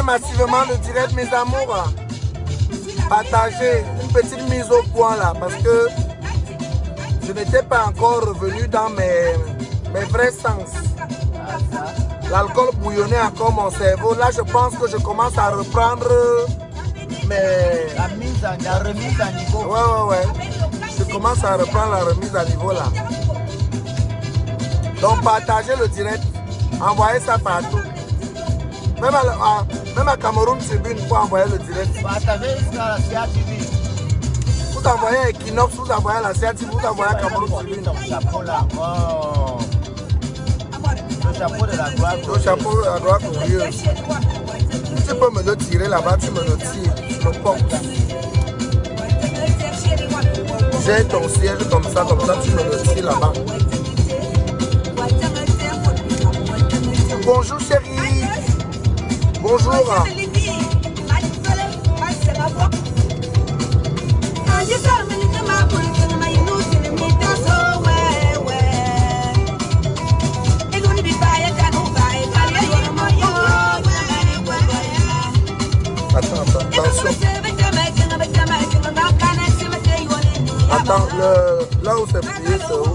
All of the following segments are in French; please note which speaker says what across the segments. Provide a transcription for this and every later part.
Speaker 1: massivement le direct, mes amours. Partagez une petite mise au point là, parce que je n'étais pas encore revenu dans mes vrais sens. L'alcool bouillonnait encore mon cerveau. Là, je pense que je commence à reprendre
Speaker 2: la remise à niveau.
Speaker 1: Ouais. Je commence à reprendre la remise à niveau là. Donc, partagez le direct. Envoyez ça partout. Même à Cameroun Tribune, il faut envoyer le direct.
Speaker 2: Partagez jusqu'à la CATV.
Speaker 1: Vous envoyez à Equinox, vous envoyez à la CATV, vous envoyez à Cameroun Tribune.
Speaker 2: Ton chapeau là. Oh. Le chapeau de la gloire.
Speaker 1: Le chapeau de la gloire glorieuse. Tu peux me le tirer là-bas, tu me le tires. Je le porte. J'ai ton siège comme ça, tu me le tires là-bas. Bonjour chérie. Bonjour. Attention. Attends, là où c'est plié, c'est où?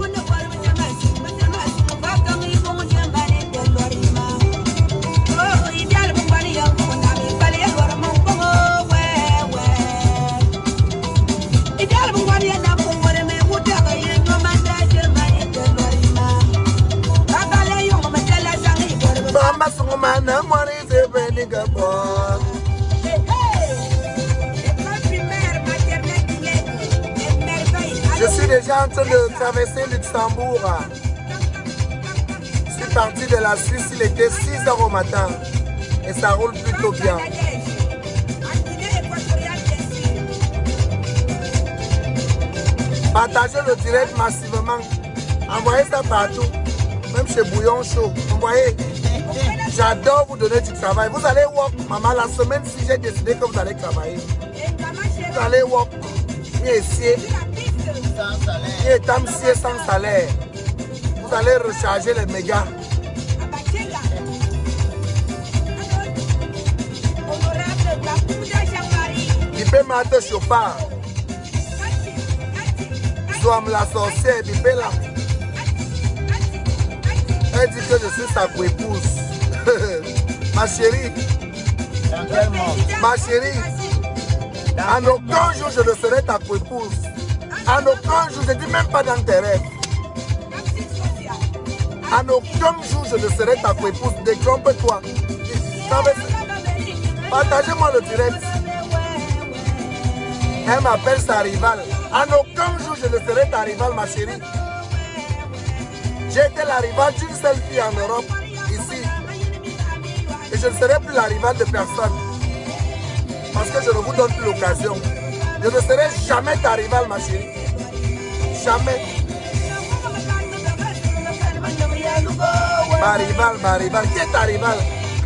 Speaker 1: Je suis déjà en train de traverser Luxembourg. Je suis parti de la Suisse, il était 6 h au matin et ça roule plutôt bien. Partagez le direct massivement. Envoyez ça partout. Même chez Bouillon Chaud. Envoyez. J'adore vous donner du travail. Vous allez work, maman. La semaine-ci, j'ai décidé que vous allez travailler. Vous allez work. Sans salaire. Vous allez recharger les mégas. Bipé Mate Chopard. Zoam la sorcière, Bipé là. Elle dit que je suis sa épouse. Ma chérie. Ma chérie. En aucun jour je ne serai ta épouse. En aucun jour, je ne dis même pas dans tes rêves. En aucun jour je ne serai ta épouse. Détrompe-toi. Partagez-moi le direct. Elle m'appelle sa rivale. En aucun jour je ne serai ta rivale, ma chérie. J'ai été la rivale d'une seule fille en Europe, ici. Et je ne serai plus la rivale de personne. Parce que je ne vous donne plus l'occasion. Je ne serai jamais ta rivale, ma chérie. Jamais. Ma rivale. Qui est ta rivale?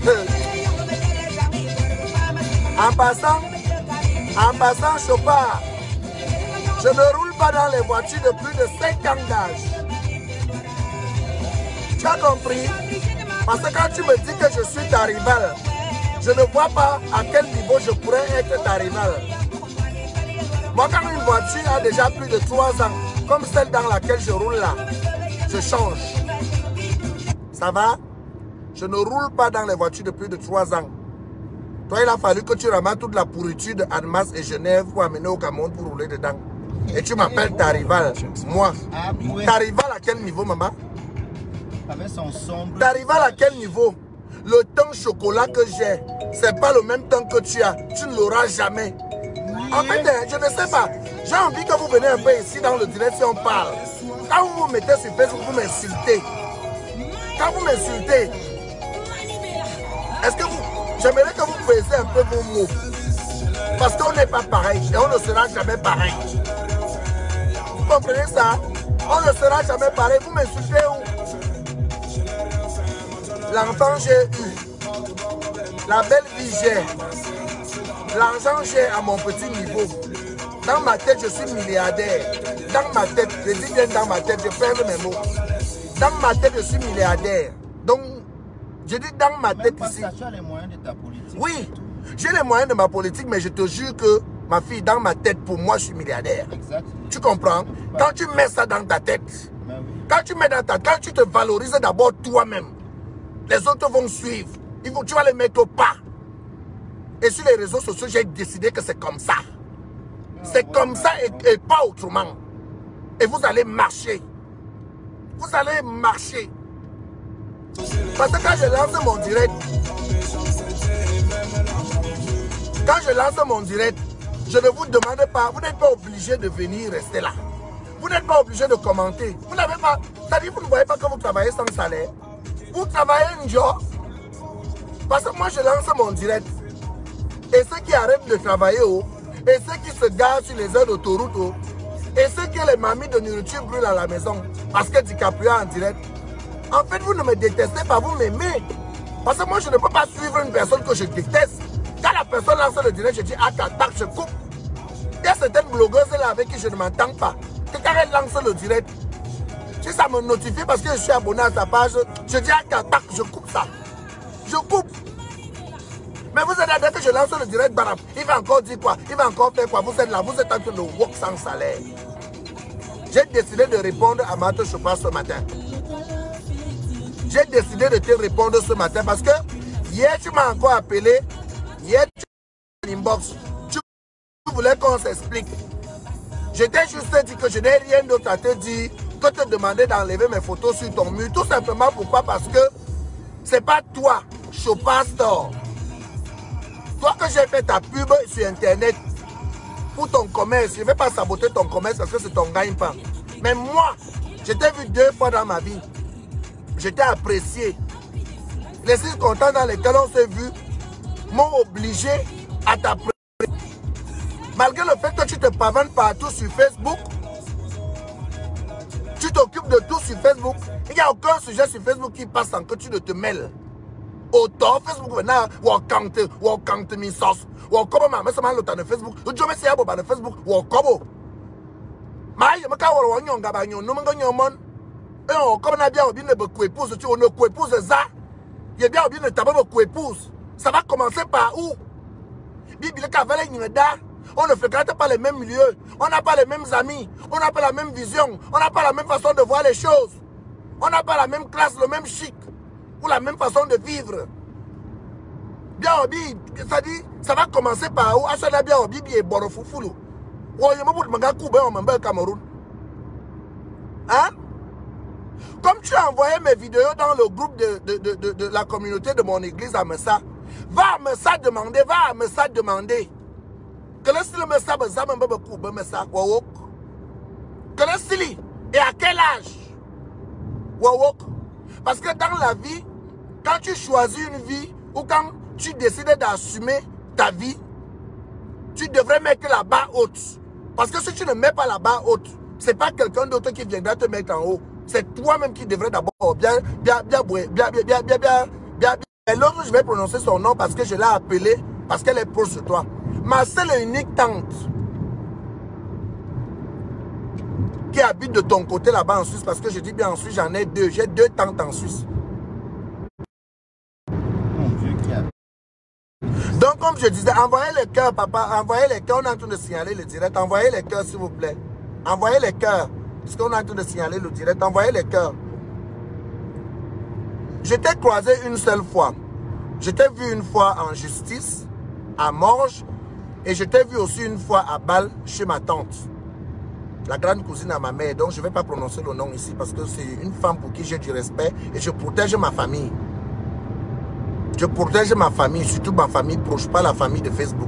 Speaker 1: En passant, Chopard, je ne roule pas dans les voitures de plus de 5 ans d'âge. Tu as compris? Parce que quand tu me dis que je suis ta rivale, je ne vois pas à quel niveau je pourrais être ta rivale. Moi, quand une voiture a déjà plus de 3 ans, comme celle dans laquelle je roule là, je change. Ça va? Je ne roule pas dans les voitures de plus de 3 ans. Toi, il a fallu que tu ramasses toute la pourriture de Annemasse et Genève pour amener au Cameroun pour rouler dedans. Et tu m'appelles ta rivale. Moi. Ta rivale à quel niveau, maman? Ta rivale à quel niveau? Le temps chocolat que j'ai, c'est pas le même temps que tu as. Tu ne l'auras jamais. En fait, je ne sais pas. J'ai envie que vous venez un peu ici dans le direct si on parle. Quand vous vous mettez sur Facebook, vous m'insultez. Quand vous m'insultez, est-ce que vous... J'aimerais que vous pesez un peu vos mots. Parce qu'on n'est pas pareil et on ne sera jamais pareil. Vous comprenez ça? On ne sera jamais pareil. Vous m'insultez où? L'enfant j'ai eu. La belle vie j'ai. L'argent j'ai à mon petit niveau. Dans ma tête, je suis milliardaire. Dans ma tête, je dis bien dans ma tête, je perds mes mots. Dans ma tête, je suis milliardaire. Donc, je dis dans ma tête ici.
Speaker 2: Tu as les moyens de ta politique.
Speaker 1: Oui, J'ai les moyens de ma politique, mais je te jure que, ma fille, dans ma tête, pour moi, je suis milliardaire.
Speaker 2: Exact.
Speaker 1: Tu comprends? Quand tu mets ça dans ta tête,
Speaker 2: Oui.
Speaker 1: quand tu te valorises d'abord toi-même, les autres vont suivre. Tu vas les mettre au pas. Et sur les réseaux sociaux, j'ai décidé que c'est comme ça. C'est comme ça et pas autrement. Et vous allez marcher. Vous allez marcher. Parce que quand je lance mon direct, je ne vous demande pas, vous n'êtes pas obligé de venir rester là. Vous n'êtes pas obligé de commenter. Vous n'avez pas, c'est-à-dire vous ne voyez pas que vous travaillez sans salaire. Vous travaillez un job. Parce que moi je lance mon direct. Et ceux qui arrêtent de travailler, et ceux qui se garent sur les aires d'autoroute, et ceux qui ont les mamies de nourriture brûlent à la maison, parce que DiCaprio en direct. En fait, vous ne me détestez pas, vous m'aimez. Parce que moi, je ne peux pas suivre une personne que je déteste. Quand la personne lance le direct, je dis, ah, tac, je coupe. Il y a certaines blogueuses là avec qui je ne m'entends pas. Que quand elle lance le direct, si ça me notifie parce que je suis abonné à sa page, je dis, ah, tac, je coupe ça. Je coupe. Mais vous êtes là, dès que je lance le direct, barab, il va encore dire quoi? Il va encore faire quoi? Vous êtes là, vous êtes en train de work sans salaire. J'ai décidé de répondre à Mato Chopa ce matin. J'ai décidé de te répondre ce matin parce que hier tu m'as encore appelé, hier tu m'as inbox, tu voulais qu'on s'explique. Je t'ai juste dit que je n'ai rien d'autre à te dire que te demander d'enlever mes photos sur ton mur. Tout simplement pourquoi? Parce que c'est pas toi, Chopa Store. Toi que j'ai fait ta pub sur internet pour ton commerce, je ne vais pas saboter ton commerce parce que c'est ton gagne-pain. Mais moi, je t'ai vu 2 fois dans ma vie. Je t'ai apprécié. Les 6 contents dans lesquels on s'est vu m'ont obligé à t'apprécier. Malgré le fait que tu te pavanes partout sur Facebook, tu t'occupes de tout sur Facebook. Il n'y a aucun sujet sur Facebook qui passe sans que tu ne te mêles. Autant Facebook maintenant, ou quand mi sauce, ou comme ma mère s'en l'autant de Facebook, ou je me suis abonné à Facebook, ou comme. Mais je me cache au royaume gabagnon, nous m'en mon. Et on comme on a bien oublié de me épouse, tu on ne épouse ça. Il y a bien oublié de tabac me épouse. Ça va commencer par où? Bibi le cavalier on ne fréquente pas les mêmes milieux, on n'a pas les mêmes amis, on n'a pas la même vision, on n'a pas la même façon de voir les choses, on n'a pas la même classe, le même chic, ou la même façon de vivre. Bien obi, ça dit, ça va commencer par où? Achana bien obi bien borofoufulu. Ou il me bout manga koube on m'embelle Cameroun. Hein? Comme tu as envoyé mes vidéos dans le groupe de la communauté de mon église à Messa, va à Messa demander. Que le style Messa, Messa, wawok. Que le style, et à quel âge? Wawok. Parce que dans la vie, quand tu choisis une vie, ou quand tu décides d'assumer ta vie, tu devrais mettre la barre haute. Parce que si tu ne mets pas la barre haute, ce n'est pas quelqu'un d'autre qui viendra te mettre en haut. C'est toi-même qui devrais d'abord bien. Et l'autre, je vais prononcer son nom parce que je l'ai appelée, parce qu'elle est proche de toi. Ma seule et unique tante qui habite de ton côté là-bas en Suisse, parce que je dis bien en Suisse, j'en ai 2. J'ai 2 tantes en Suisse. Donc, comme je disais, envoyez les cœurs, papa. Envoyez les cœurs. On est en train de signaler le direct. Envoyez les cœurs, s'il vous plaît. Envoyez les cœurs. Parce qu'on est en train de signaler le direct. Envoyez les cœurs. Je t'ai croisé une seule fois. Je t'ai vu une fois en justice, à Morges. Et je t'ai vu aussi une fois à Bâle, chez ma tante. La grande cousine à ma mère. Donc, je ne vais pas prononcer le nom ici parce que c'est une femme pour qui j'ai du respect. Et je protège ma famille. Je protège ma famille, surtout ma famille proche, pas la famille de Facebook.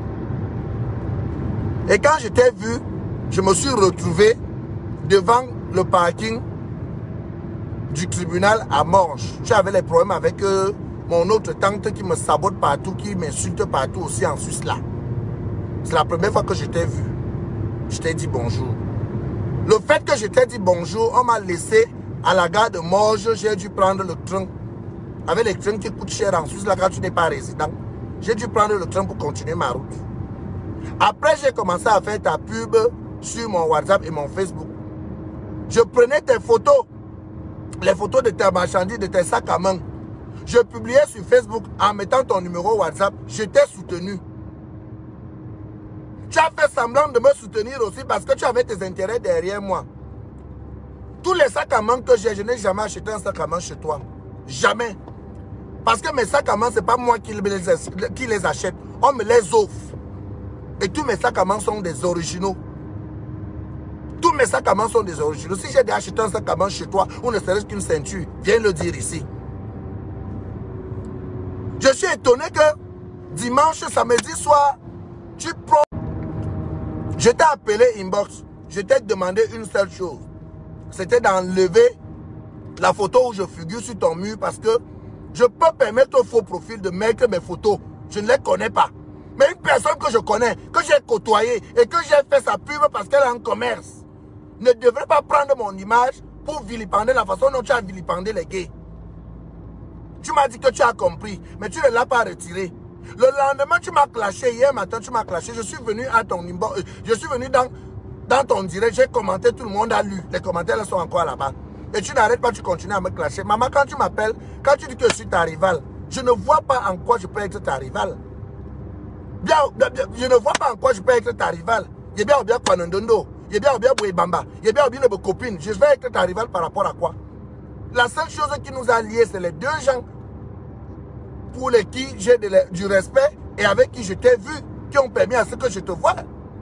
Speaker 1: Et quand je t'ai vu, je me suis retrouvé devant le parking du tribunal à Morges. J'avais les problèmes avec mon autre tante qui me sabote partout, qui m'insulte partout aussi en Suisse là. C'est la première fois que je t'ai vu. Je t'ai dit bonjour. Le fait que je t'ai dit bonjour, on m'a laissé à la gare de Morges, j'ai dû prendre le train. Avec les trains qui coûtent cher en Suisse, là, quand tu n'es pas résident, j'ai dû prendre le train pour continuer ma route. Après, j'ai commencé à faire ta pub sur mon WhatsApp et mon Facebook. Je prenais tes photos, les photos de tes marchandises, de tes sacs à main. Je publiais sur Facebook en mettant ton numéro WhatsApp. Je t'ai soutenu. Tu as fait semblant de me soutenir aussi parce que tu avais tes intérêts derrière moi. Tous les sacs à main que j'ai, je n'ai jamais acheté un sac à main chez toi. Jamais. Parce que mes sacs à main, ce n'est pas moi qui les achète. On me les offre. Et tous mes sacs à main sont des originaux. Tous mes sacs à main sont des originaux. Si j'ai déjà acheté un sac à main chez toi, ou ne serait-ce qu'une ceinture, viens le dire ici. Je suis étonné que dimanche, samedi soir, tu prends. Je t'ai appelé inbox. Je t'ai demandé une seule chose. C'était d'enlever la photo où je figure sur ton mur parce que je peux permettre au faux profil de mettre mes photos. Je ne les connais pas. Mais une personne que je connais, que j'ai côtoyée et que j'ai fait sa pub parce qu'elle est en commerce, ne devrait pas prendre mon image pour vilipender la façon dont tu as vilipendé les gays. Tu m'as dit que tu as compris, mais tu ne l'as pas retiré. Le lendemain, tu m'as clashé. Hier matin, tu m'as clashé. Je suis venu à ton inbox. Je suis venu dans ton direct. J'ai commenté, tout le monde a lu. Les commentaires sont encore là-bas. Et tu n'arrêtes pas, tu continues à me clasher. Maman, quand tu m'appelles, quand tu dis que je suis ta rivale, je ne vois pas en quoi je peux être ta rivale. Je ne vois pas en quoi je peux être ta rivale. Je bien bien Kwanondondo. Je bien bien Bouébamba. Je bien bien nos copines. Je vais être ta rivale par rapport à quoi? La seule chose qui nous a liés, c'est les deux gens pour qui j'ai du respect et avec qui je t'ai vu, qui ont permis à ce que je te voie.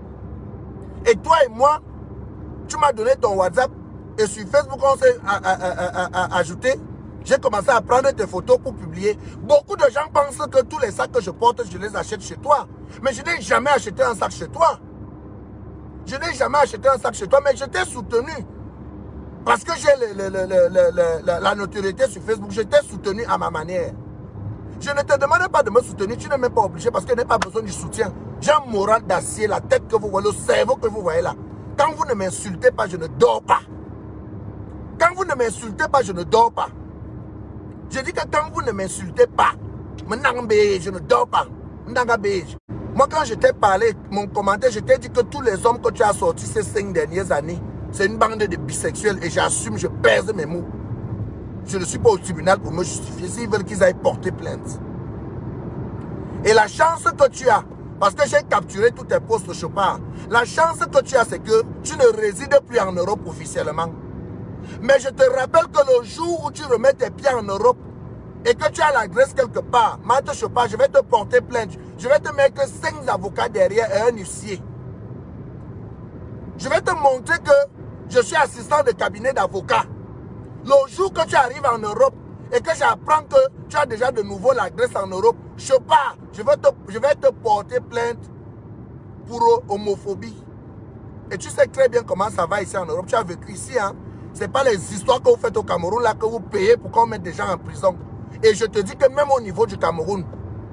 Speaker 1: Et toi et moi, tu m'as donné ton WhatsApp et sur Facebook, on s'est ajouté. J'ai commencé à prendre tes photos pour publier. Beaucoup de gens pensent que tous les sacs que je porte, je les achète chez toi. Mais je n'ai jamais acheté un sac chez toi. Je n'ai jamais acheté un sac chez toi, mais je t'ai soutenu. Parce que j'ai la notoriété sur Facebook, je t'ai soutenu à ma manière. Je ne te demande pas de me soutenir, tu n'es même pas obligé parce que je n'ai pas besoin du soutien. J'ai un moral d'acier, la tête que vous voyez, le cerveau que vous voyez là. Quand vous ne m'insultez pas, je ne dors pas. Quand vous ne m'insultez pas, je ne dors pas. Je dis que quand vous ne m'insultez pas, je ne dors pas. Moi, quand je t'ai parlé, mon commentaire, je t'ai dit que tous les hommes que tu as sortis ces 5 dernières années, c'est une bande de bisexuels et j'assume, je pèse mes mots. Je ne suis pas au tribunal pour me justifier s'ils veulent qu'ils aillent porter plainte. Et la chance que tu as, parce que j'ai capturé tous tes posts Chopard, la chance que tu as, c'est que tu ne résides plus en Europe officiellement. Mais je te rappelle que le jour où tu remets tes pieds en Europe et que tu as l'adresse quelque part, Matt Chopard, je vais te porter plainte. Je vais te mettre 5 avocats derrière et un huissier. Je vais te montrer que je suis assistant de cabinet d'avocat. Le jour que tu arrives en Europe et que j'apprends que tu as déjà de nouveau l'adresse en Europe, Chopard, je vais te porter plainte pour homophobie. Et tu sais très bien comment ça va ici en Europe. Tu as vécu ici, hein. Ce n'est pas les histoires que vous faites au Cameroun là que vous payez pour qu'on mette des gens en prison. Et je te dis que même au niveau du Cameroun,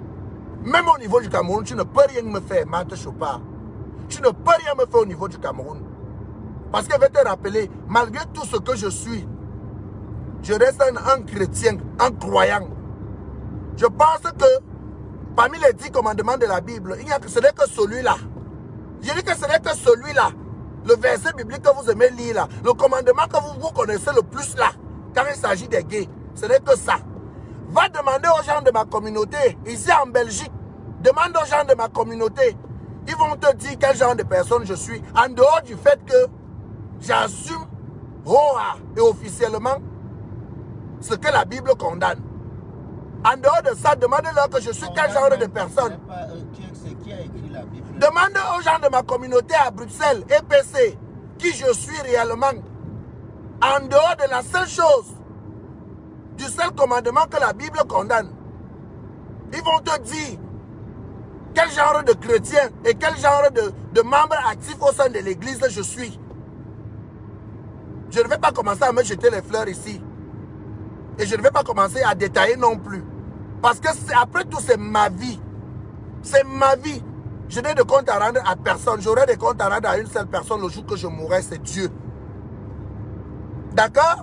Speaker 1: tu ne peux rien me faire, Matt Chopard. Tu ne peux rien me faire au niveau du Cameroun. Parce que je vais te rappeler, malgré tout ce que je suis, je reste un chrétien, un croyant. Je pense que parmi les 10 commandements de la Bible, ce n'est que celui-là. Je dis que ce n'est que celui-là. Le verset biblique que vous aimez lire là. Le commandement que vous connaissez le plus là. Quand il s'agit des gays. Ce n'est que ça. Va demander aux gens de ma communauté. Ici en Belgique. Demande aux gens de ma communauté. Ils vont te dire quel genre de personne je suis. En dehors du fait que j'assume et officiellement ce que la Bible condamne. En dehors de ça, demandez-leur que je suis quel genre de personne.
Speaker 2: Qui a écrit la Bible?
Speaker 1: Demande aux gens de ma communauté à Bruxelles, EPC, qui je suis réellement. En dehors de la seule chose, du seul commandement que la Bible condamne. Ils vont te dire quel genre de chrétien et quel genre de membre actif au sein de l'église je suis. Je ne vais pas commencer à me jeter les fleurs ici. Et je ne vais pas commencer à détailler non plus. Parce que après tout, c'est ma vie. C'est ma vie. Je n'ai de compte à rendre à personne. J'aurai des comptes à rendre à une seule personne le jour que je mourrai, c'est Dieu. D'accord?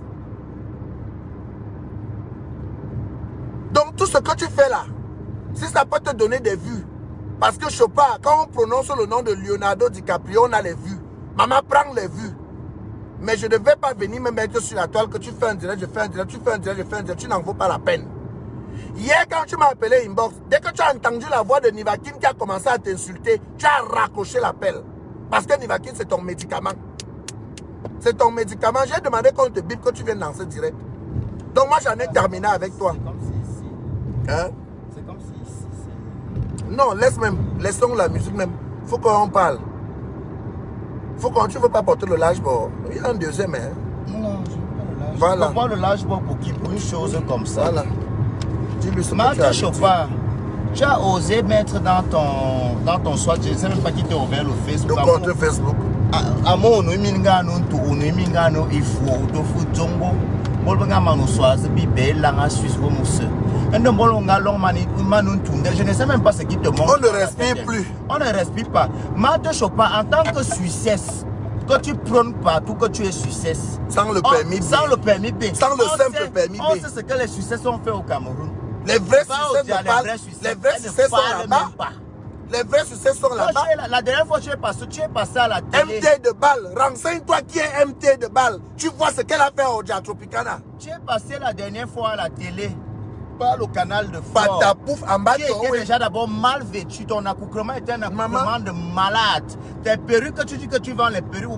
Speaker 1: Donc tout ce que tu fais là, si ça peut te donner des vues, parce que Chopard, quand on prononce le nom de Leonardo DiCaprio, on a les vues. Maman prend les vues. Mais je ne vais pas venir me mettre sur la toile que tu fais un direct, je fais un direct, tu fais un direct, je fais un direct. Tu n'en vaut pas la peine. Hier, quand tu m'as appelé inbox, dès que tu as entendu la voix de Nivakin qui a commencé à t'insulter, tu as raccroché l'appel. Parce que Nivakin, c'est ton médicament. C'est ton médicament. J'ai demandé qu'on te bip que tu viennes dans ce direct. Donc moi, j'en ai terminé avec toi.
Speaker 2: C'est comme si ici.
Speaker 1: Hein?
Speaker 2: C'est comme si ici.
Speaker 1: Non, laissons la musique même. Faut qu'on parle. Faut qu'on, tu veux pas porter le lâche-bord. Il y a un deuxième, hein?
Speaker 2: Non, je veux pas le lâche.
Speaker 1: Voilà.
Speaker 2: Je veux pas le lâche-bord pour qui? Pour une chose comme ça.
Speaker 1: Voilà. Dis-lui ce que tu
Speaker 2: Marthe
Speaker 1: as
Speaker 2: Chopin, tu as osé mettre dans ton soit, je ne sais même pas qui t'a ouvert le Facebook.
Speaker 1: le compte Facebook.
Speaker 2: À mon mingano, il faut zongo. Je ne sais même pas ce qui te manque.
Speaker 1: On ne respire plus.
Speaker 2: On ne respire pas. Marthe Chopin, en tant que Suissesse, que tu prônes partout que tu es Suissesse.
Speaker 1: Sans le permis B.
Speaker 2: Sans le permis B.
Speaker 1: Sans le simple permis B.
Speaker 2: On sait ce que les Suissesses ont fait au Cameroun.
Speaker 1: Les vrais Suissesses ne parlent. Les vrais Suissesses sont là-bas. Les vrais Suissesses sont là-bas.
Speaker 2: La dernière fois tu es passé à la télé.
Speaker 1: MT de balle. Renseigne-toi qui est MT de balle. Tu vois ce qu'elle a fait au Tropicana.
Speaker 2: Tu es passé la dernière fois à la télé. Par le canal de Fort.
Speaker 1: Patapouf en bas.
Speaker 2: Qui était déjà d'abord mal vêtu. Ton accoutrement était un accoutrement de malade. Tes perruques que tu dis que tu vends les perruques.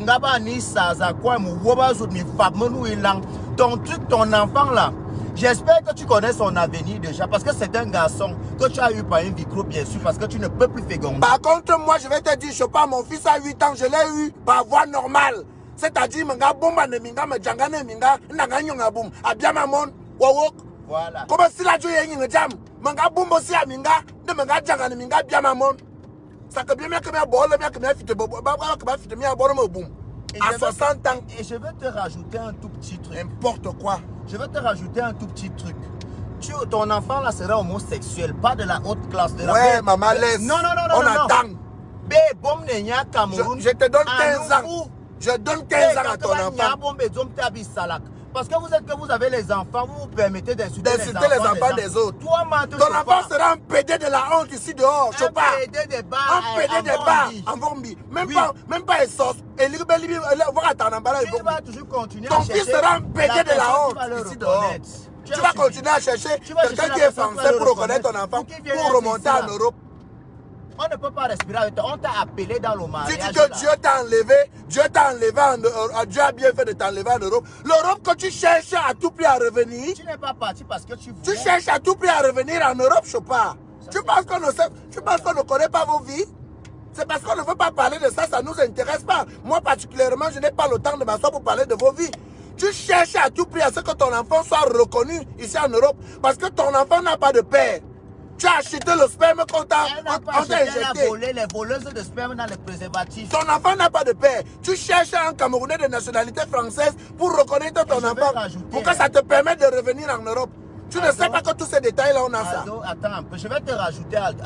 Speaker 2: Ton truc, ton enfant là. J'espère que tu connais son avenir déjà. Parce que c'est un garçon que tu as eu par une vicro, bien sûr. Parce que tu ne peux plus féconder.
Speaker 1: Par contre, moi, je vais te dire, je sais pas, mon fils a 8 ans, je l'ai eu par voie normale. C'est-à-dire, minga bomba ne minga, me djangane minga, nanga nyonga boum, abiama mon, wawok.
Speaker 2: Voilà.
Speaker 1: Comment si la joie est une jam, manga bombo si a minga, de minga djangane minga, biama mon. Ça que bien que m'a bol, bien que m'a fit bobo, baba que m'a fit m'a bol, boum. À 60 ans.
Speaker 2: Et je vais te rajouter un tout petit truc.
Speaker 1: N'importe quoi.
Speaker 2: Je vais te rajouter un tout petit truc. Ton enfant là sera homosexuel, pas de la haute classe. De la
Speaker 1: ouais, maman, laisse.
Speaker 2: Non.
Speaker 1: On attend. Je te donne 15 ans. Je donne 15 ans à ton enfant.
Speaker 2: Parce que vous avez les enfants, vous vous permettez d'insulter
Speaker 1: les enfants des autres.
Speaker 2: Toi,
Speaker 1: ton enfant sera un PD de la honte ici dehors.
Speaker 2: Un PD de bar.
Speaker 1: Un PD de bar en Vormbi. Même pas les sauces. Et tu
Speaker 2: vas toujours continuer
Speaker 1: ton fils sera un PD de la honte ici dehors. Tu vas continuer à chercher quelqu'un qui est français pour reconnaître ton enfant, pour remonter en Europe.
Speaker 2: On ne peut pas respirer avec toi. On t'a appelé dans le mariage.
Speaker 1: Tu dis que Dieu t'a enlevé. Dieu a bien fait de t'enlever en Europe. L'Europe que tu cherches à tout prix à revenir.
Speaker 2: Tu n'es pas parti parce que tu voulais.
Speaker 1: Tu cherches à tout prix à revenir en Europe, Chopin. Tu penses qu'on ne connaît pas vos vies? C'est parce qu'on ne veut pas parler de ça, ça ne nous intéresse pas. Moi particulièrement, je n'ai pas le temps de m'asseoir pour parler de vos vies. Tu cherches à tout prix à ce que ton enfant soit reconnu ici en Europe. Parce que ton enfant n'a pas de père. Tu as acheté le sperme qu'on t'a injecté.
Speaker 2: Les voleuses de sperme dans les préservatifs.
Speaker 1: Ton enfant n'a pas de père. Tu cherches un Camerounais de nationalité française pour reconnaître ton enfant. Pour que ça te permette de revenir en Europe. Tu ne sais pas que tous ces détails-là, on a ça.
Speaker 2: Attends un peu. Je vais te rajouter à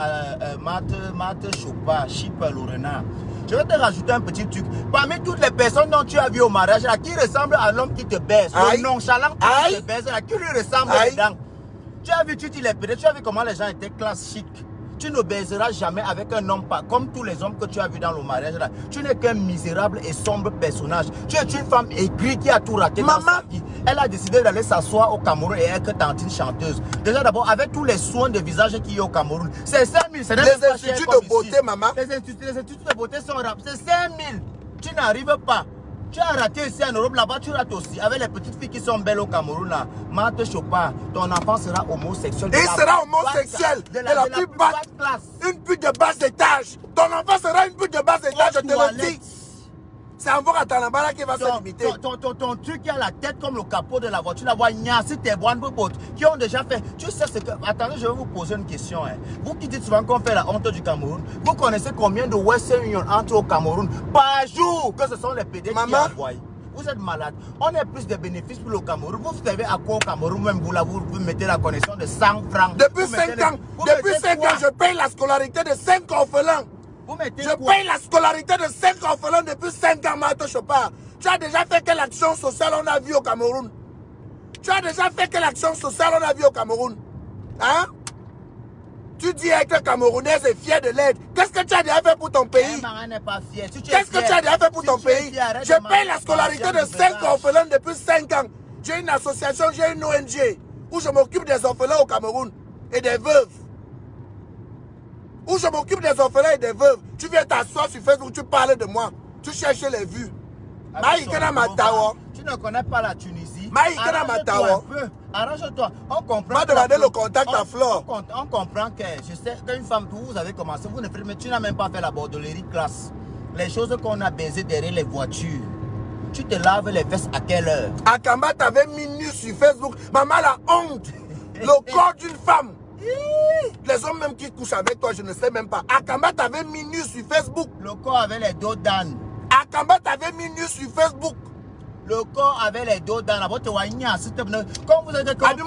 Speaker 2: Marthe Chopin, Chip Lorena. Je vais te rajouter un petit truc. Parmi toutes les personnes dont tu as vu au mariage, là, qui ressemble à l'homme qui te baise, le nonchalant qui te baise, là, qui lui ressemble dedans. Tu as vu, tu as vu comment les gens étaient classe chic. Tu ne baiseras jamais avec un homme pas comme tous les hommes que tu as vu dans le mariage là. Tu n'es qu'un misérable et sombre personnage. Tu es une femme aigrie qui a tout raté dans sa vie. Elle a décidé d'aller s'asseoir au Cameroun et être tantine chanteuse. Déjà d'abord, avec tous les soins de visage qu'il y a au Cameroun, c'est 5 000.
Speaker 1: Les instituts de beauté, maman.
Speaker 2: Les instituts de beauté sont rapides. C'est 5 000. Tu n'arrives pas. Tu as raté ici en Europe, là-bas tu rates aussi. Avec les petites filles qui sont belles au Cameroun là. Marthe Chopin, ton enfant sera homosexuel.
Speaker 1: Il sera homosexuel de la plus basse classe. Une pute de bas étage. Ton enfant sera une pute de bas étage, je te le dis. C'est encore à Tanambara qui va se limiter.
Speaker 2: Ton truc qui a la tête comme le capot de la voiture, la voix gnassi, tes boîtes qui ont déjà fait. Tu sais ce que. Attendez, je vais vous poser une question. Hein. Vous qui dites souvent qu'on fait la honte du Cameroun, vous connaissez combien de Western Union entrent au Cameroun par jour que ce sont les PD qui envoient? Vous êtes malade. On a plus de bénéfices pour le Cameroun. Vous savez à quoi au Cameroun même vous mettez la connexion de 100 francs.
Speaker 1: Depuis 5 ans, je paye la scolarité de 5 orphelins. Je paye la scolarité de 5 orphelins depuis 5 ans, Marthe Chopin. Tu as déjà fait quelle action sociale on a vu au Cameroun? Tu as déjà fait quelle action sociale on a vu au Cameroun? Hein? Tu dis être Camerounaise et fière de l'aide. Qu'est-ce que tu as déjà fait pour ton pays? Qu'est-ce que tu as déjà fait pour ton pays? Je paye la scolarité de 5 orphelins depuis 5 ans. J'ai une association, j'ai une ONG où je m'occupe des orphelins au Cameroun. et des veuves. Où je m'occupe des orphelins et des veuves. Tu viens t'asseoir sur Facebook, tu parles de moi. Tu cherches les vues.
Speaker 2: Tu ne connais pas la Tunisie. Arrange-toi. On comprend.
Speaker 1: Va demander le contact à Flore.
Speaker 2: On comprend que je sais qu'une femme que vous avez commencé, vous ne faites, mais tu n'as même pas fait la bordellerie classe. Les choses qu'on a baisées derrière les voitures. Tu te laves les fesses à quelle heure?
Speaker 1: Akamba t'avait mis nu sur Facebook. Maman la honte. Le corps d'une femme. Les hommes même qui couchent avec toi, je ne sais même pas. Akamba t'avait mis nu sur Facebook.
Speaker 2: Le corps avait les dos d'âne.
Speaker 1: Akamba t'avait mis nu sur Facebook.
Speaker 2: Le corps avait les dos d'âne. Quand vous êtes comme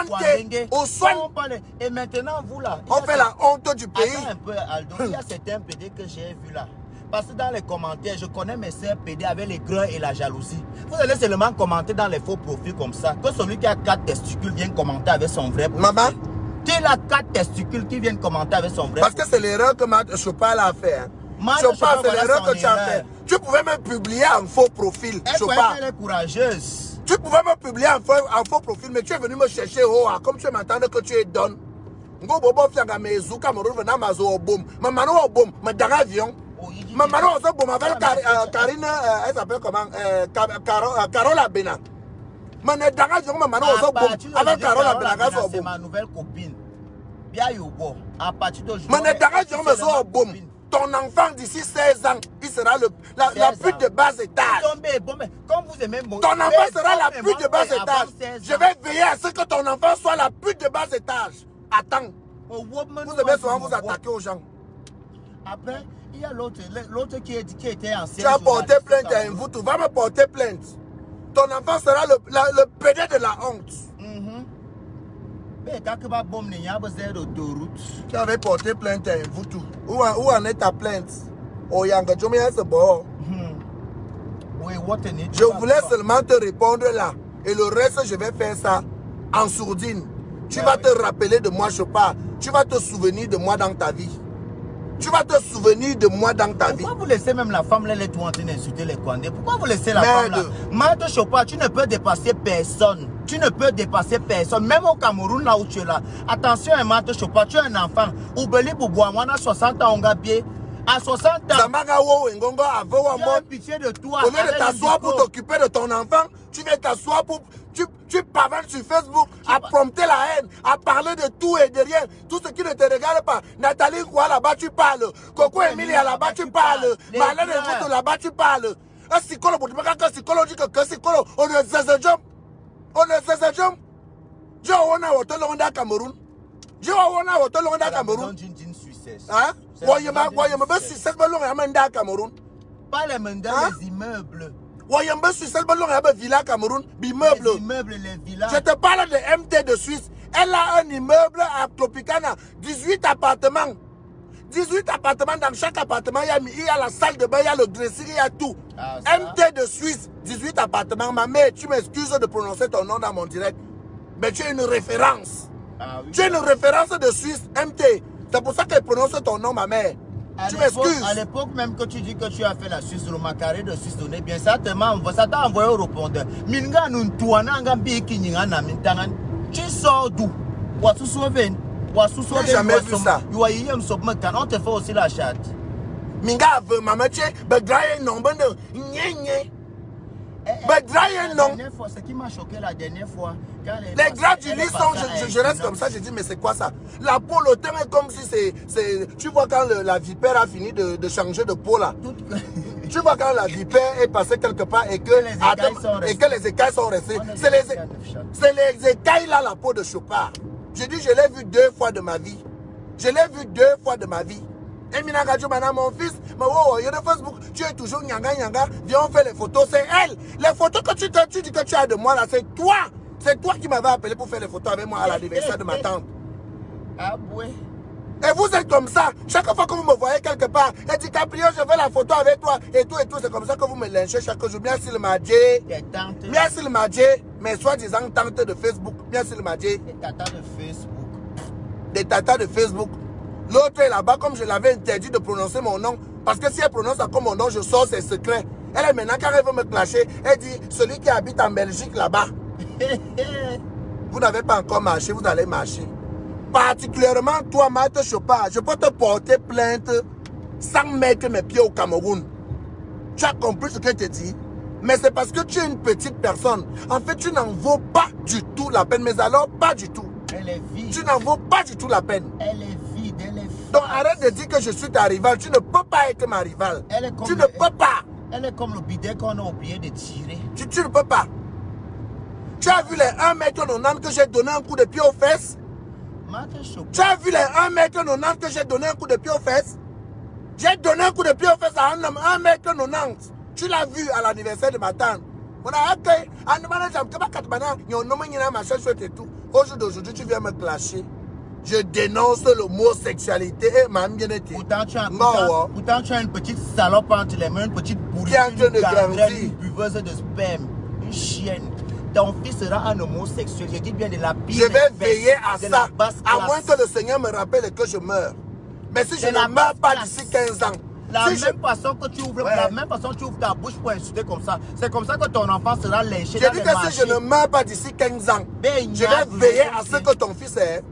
Speaker 2: et maintenant vous là.
Speaker 1: On fait la honte du pays.
Speaker 2: Attends un peu Aldo, il y a certains PD que j'ai vu là. Parce que dans les commentaires, je connais mes sœurs PD avec les greurs et la jalousie. Vous allez seulement commenter dans les faux profils comme ça. Que celui qui a 4 testicules vienne commenter avec son vrai profil.
Speaker 1: Maman,
Speaker 2: tu as 4 testicules qui viennent commenter avec son vrai
Speaker 1: parce que c'est l'erreur que Matt Chopin a fait. Chopin, c'est l'erreur que tu as fait. Tu pouvais même publier un faux profil. Chopin,
Speaker 2: elle est courageuse.
Speaker 1: Tu pouvais même publier un faux profil, mais tu es venu me chercher. Oh, comme tu m'entends que tu es donne. Ngo bobo fianga mezu Cameroun venant mazo au boom. Maman au boom, mais dans l'avion. Maman au boom avec Karine, elle s'appelle comment? Carola Bena. Mais dans l'avion, maman au boom avec Carola Bena.
Speaker 2: C'est ma nouvelle copine. Bien yobo. À partir d'aujourd'hui.
Speaker 1: Mais dans l'avion, mazo au boom. Ton enfant d'ici 16 ans, il sera la pute de bas étage. Ton enfant sera la pute de bas étage. Je vais veiller à ce que ton enfant soit la pute de bas étage. Attends. Vous aimez souvent vous attaquer aux gens.
Speaker 2: Après, il y a l'autre qui était ancien.
Speaker 1: Tu as porté plainte à vous, tu vas me porter plainte. Ton enfant sera le PD de la honte. Tu avais porté plainte à vous tout. Où en est ta plainte? Oh, Yanga, tu m'as ce bord. Je voulais seulement te répondre là. Et le reste, je vais faire ça en sourdine. Tu vas te rappeler de moi, Chopin. Tu vas te souvenir de moi dans ta vie. Tu vas te souvenir de moi dans ta vie.
Speaker 2: Pourquoi vous laissez même la femme là, elle est tout en train d'insulter les Kwandais? Pourquoi vous laissez la femme là? Matt Chopin, tu ne peux dépasser personne. Tu ne peux dépasser personne. Même au Cameroun, là où tu es là. Attention, Matt Chopin, tu es un enfant. Oubeli Bouboua, moi, à 60 ans, on a pied. À 60 ans, tu as pitié de toi.
Speaker 1: Au lieu de t'asseoir pour t'occuper de ton enfant, tu viens t'asseoir pour... Tu pavanes sur Facebook à prompter la haine, à parler de tout et de rien. Tout ce qui ne te regarde pas. Nathalie Koua là-bas, tu parles. Coco Emilia là-bas, tu parles. Marlène Moutou là-bas, tu parles. Un psychologue, un psychologique, un psychologue. On est ces jambes. On est ces jambes. Je on a au Tolonda Cameroun. Je on a au Tolonda Cameroun. Hein? Voyez ma succès ballon et amenda Cameroun.
Speaker 2: Pas les mandats, les immeubles.
Speaker 1: Voyez-moi sur cette ballon et un villa Cameroun. B'immeuble.
Speaker 2: Les immeubles, les villas.
Speaker 1: Je te parle de MT de Suisse. Elle a un immeuble à Tropicana. 18 appartements. 18 appartements. Dans chaque appartement, il y a la salle de bain, il y a le dressing, il y a tout. MT de Suisse. 18 appartements. Ma mère, tu m'excuses de prononcer ton nom dans mon direct. Mais tu es une référence. Oui, tu es une référence de Suisse. MT. C'est pour ça qu'elle prononce ton nom, ma mère. Tu m'excuses.
Speaker 2: À l'époque même que tu dis que tu as fait la Suisse, le macaré de Suisse, on est bien, ça t'a envoyé au répondeur. Minga nous tuananga biki nyanga mintangan. Tu sors d'où?
Speaker 1: J'ai jamais vu ça.
Speaker 2: On te fait aussi la chatte.
Speaker 1: Minga veut maman tu bedraye non bon nye. Bedraye non.
Speaker 2: Ce qui m'a choqué la dernière fois.
Speaker 1: Les gras du lit sont, je reste comme ça, je dis mais c'est quoi ça? La peau, le teint est comme si c'est... Tu vois quand la vipère a fini de changer de peau là. Tu vois quand la vipère est passée quelque part et que les écailles sont restées. C'est les écailles là, la peau de Chopin. Je dis je l'ai vu 2 fois de ma vie. Je l'ai vu 2 fois de ma vie. Et mon fils, il y a de Facebook, tu es toujours nyanga nyanga, viens on fait les photos, c'est elle. Les photos que tu dis que tu as de moi là, c'est toi. C'est toi qui m'avais appelé pour faire les photos avec moi à l'anniversaire de ma tante.
Speaker 2: Ah ouais.
Speaker 1: Et vous êtes comme ça. Chaque fois que vous me voyez quelque part, et dit Caprio, je fais la photo avec toi. Et tout. C'est comme ça que vous me lynchez chaque jour. Merci le Madjé. Merci le Madjé. Mais soi-disant tante de Facebook. Merci le Madjé.
Speaker 2: Des tatas de Facebook.
Speaker 1: Des tatas de Facebook. L'autre est là-bas, comme je l'avais interdit de prononcer mon nom. Parce que si elle prononce ça comme mon nom, je sors ses secrets. Elle est maintenant, quand elle veut me clasher, elle dit celui qui habite en Belgique là-bas. Vous n'avez pas encore marché, vous allez marcher. particulièrement toi, Maître Chopard, je peux te porter plainte sans mettre mes pieds au Cameroun. Tu as compris ce que je te dis? Mais c'est parce que tu es une petite personne. En fait, tu n'en vaux pas du tout la peine. Mais alors, pas du tout.
Speaker 2: Elle est vide.
Speaker 1: Tu n'en vaux pas du tout la peine.
Speaker 2: Elle est vide, elle est vide.
Speaker 1: Donc arrête de dire que je suis ta rivale. Tu ne peux pas être ma rivale.
Speaker 2: Elle est comme
Speaker 1: Tu ne peux pas.
Speaker 2: Elle est comme le bidet qu'on a oublié de tirer.
Speaker 1: Tu ne peux pas. Tu as vu les 1,90 m que j'ai donné un coup de pied aux fesses? Tu as vu les 1,90 m que j'ai donné un coup de pied aux fesses? J'ai donné un coup de pied aux fesses à un homme 1,90 m. Tu l'as vu à l'anniversaire de ma tante. Aujourd'hui, tu viens me clasher. Je dénonce l'homosexualité.
Speaker 2: Pourtant, tu as une petite salope entre les mains, une petite bourrine,
Speaker 1: qui est en train de grandir,
Speaker 2: une buveuse de sperme, une chienne. Ton fils sera un homosexuel. Je dis bien de la pire.
Speaker 1: Je vais veiller à ça,
Speaker 2: à
Speaker 1: moins que le Seigneur me rappelle que je meurs. Mais si je ne meurs pas d'ici 15 ans,
Speaker 2: la même façon que tu ouvres, la même façon que tu ouvres ta bouche pour insulter comme ça, c'est comme ça que ton enfant sera lynché.
Speaker 1: J'ai dit que si je ne meurs pas d'ici 15 ans, je vais veiller à ce que ton fils est.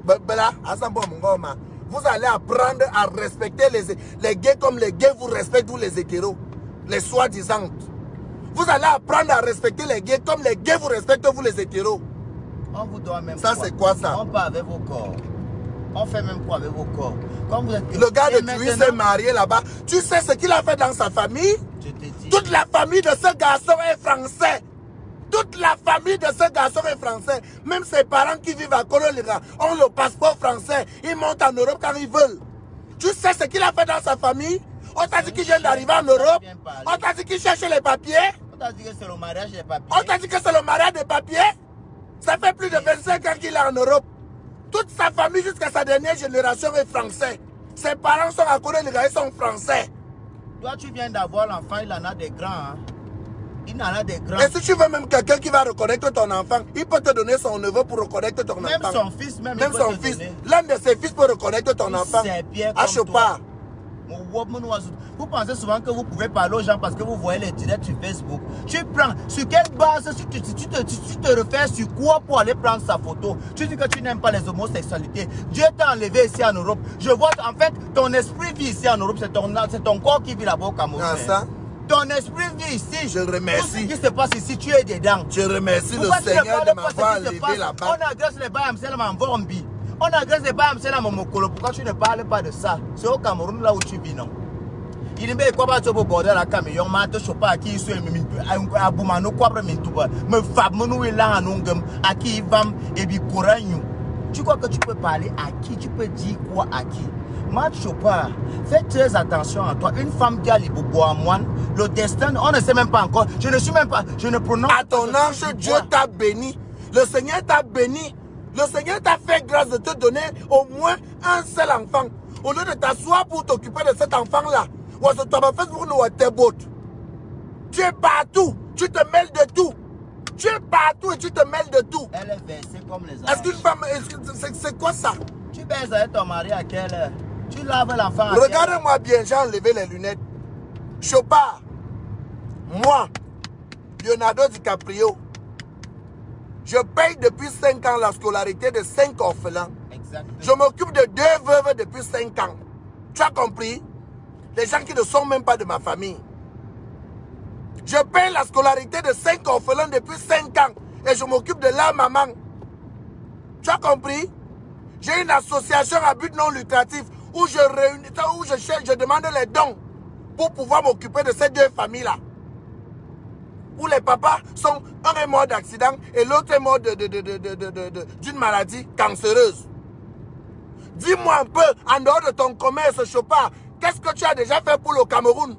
Speaker 1: Vous allez apprendre à respecter les gays comme les gays vous respectent, ou les hétéros, les soi-disant. Vous allez apprendre à respecter les gays comme les gays vous respectent, vous les hétéros.
Speaker 2: On vous doit même.
Speaker 1: Ça, c'est quoi ça?
Speaker 2: On part avec vos corps. On fait même quoi avec vos corps? Quand vous êtes...
Speaker 1: Le gars de Cuy s'est marié là-bas. Tu sais ce qu'il a fait dans sa famille?
Speaker 2: Je te dis.
Speaker 1: Toute la famille de ce garçon est français. Toute la famille de ce garçon est français. Même ses parents qui vivent à Kololira ont le passeport français. Ils montent en Europe quand ils veulent. Tu sais ce qu'il a fait dans sa famille? On t'a dit qu'il vient d'arriver en Europe. On t'a dit qu'il cherche les papiers.
Speaker 2: On t'a dit que c'est le mariage des papiers.
Speaker 1: On t'a dit que c'est le mariage des papiers. Ça fait plus de 25 ans qu'il est en Europe. Toute sa famille jusqu'à sa dernière génération est français. Ses parents sont à Kololira, ils sont français.
Speaker 2: Toi, tu viens d'avoir l'enfant, il en a des grands. Hein? Il en a des grands.
Speaker 1: Et si tu veux même quelqu'un qui va reconnaître ton enfant, il peut te donner son neveu pour reconnaître ton enfant.
Speaker 2: Même son fils, même
Speaker 1: son fils. L'un de ses fils peut reconnaître ton enfant.
Speaker 2: C'est bien
Speaker 1: à
Speaker 2: comme
Speaker 1: Chopard.
Speaker 2: Vous pensez souvent que vous pouvez parler aux gens parce que vous voyez les directs sur Facebook. Tu prends, sur quelle base tu te refais sur quoi pour aller prendre sa photo? Tu dis que tu n'aimes pas les homosexualités. Dieu t'a enlevé ici en Europe. Je vois, en fait, ton esprit vit ici en Europe. C'est ton corps qui vit là-bas au Cameroun.
Speaker 1: Ah, ça?
Speaker 2: Ton esprit vit ici.
Speaker 1: Je remercie.
Speaker 2: Tout ce qui se passe ici, tu es dedans.
Speaker 1: Je remercie le Seigneur de m'avoir enlevé là-bas.
Speaker 2: On agresse les Bayamsel en Vormbi. On agresse les Bayamsel en Momokolo. Pourquoi tu ne parles pas de ça? C'est au Cameroun là où tu vis, non? Il ne peut pas te border la camion, mais tu sais pas qui soit à Boumano, quoi, me fabmonu et là, à qui il va et puis Coranyu. Tu crois que tu peux parler à qui? Tu peux dire quoi à qui? Maître Chopard, fais très attention à toi. Une femme qui a les bobos à moine, le destin, on ne sait même pas encore. Je ne suis même pas, je ne prononce pas.
Speaker 1: À ton âge, Dieu t'a béni. Le Seigneur t'a béni. Le Seigneur t'a fait grâce de te donner au moins un seul enfant. Au lieu de t'asseoir pour t'occuper de cet enfant-là, tu es partout, tu te mêles de tout. Tu es partout et tu te mêles de tout.
Speaker 2: Elle est versée comme les
Speaker 1: Est-ce qu'une femme, c'est quoi ça?
Speaker 2: Tu baises avec ton mari à quelle heure? Tu laves l'enfant à
Speaker 1: Regardez-moi bien, j'ai enlevé les lunettes. Chopard, moi, Leonardo DiCaprio, je paye depuis 5 ans la scolarité de 5 orphelins.
Speaker 2: Exactement.
Speaker 1: Je m'occupe de 2 veuves depuis 5 ans. Tu as compris? Les gens qui ne sont même pas de ma famille. Je paye la scolarité de 5 orphelins depuis 5 ans. Et je m'occupe de leur maman. Tu as compris? J'ai une association à but non lucratif où je réunis, où je demande les dons pour pouvoir m'occuper de ces 2 familles-là. Où les papas sont, un est mort d'accident et l'autre est mort d'une maladie cancéreuse. Dis-moi un peu, en dehors de ton commerce, Chopard, qu'est-ce que tu as déjà fait pour le Cameroun?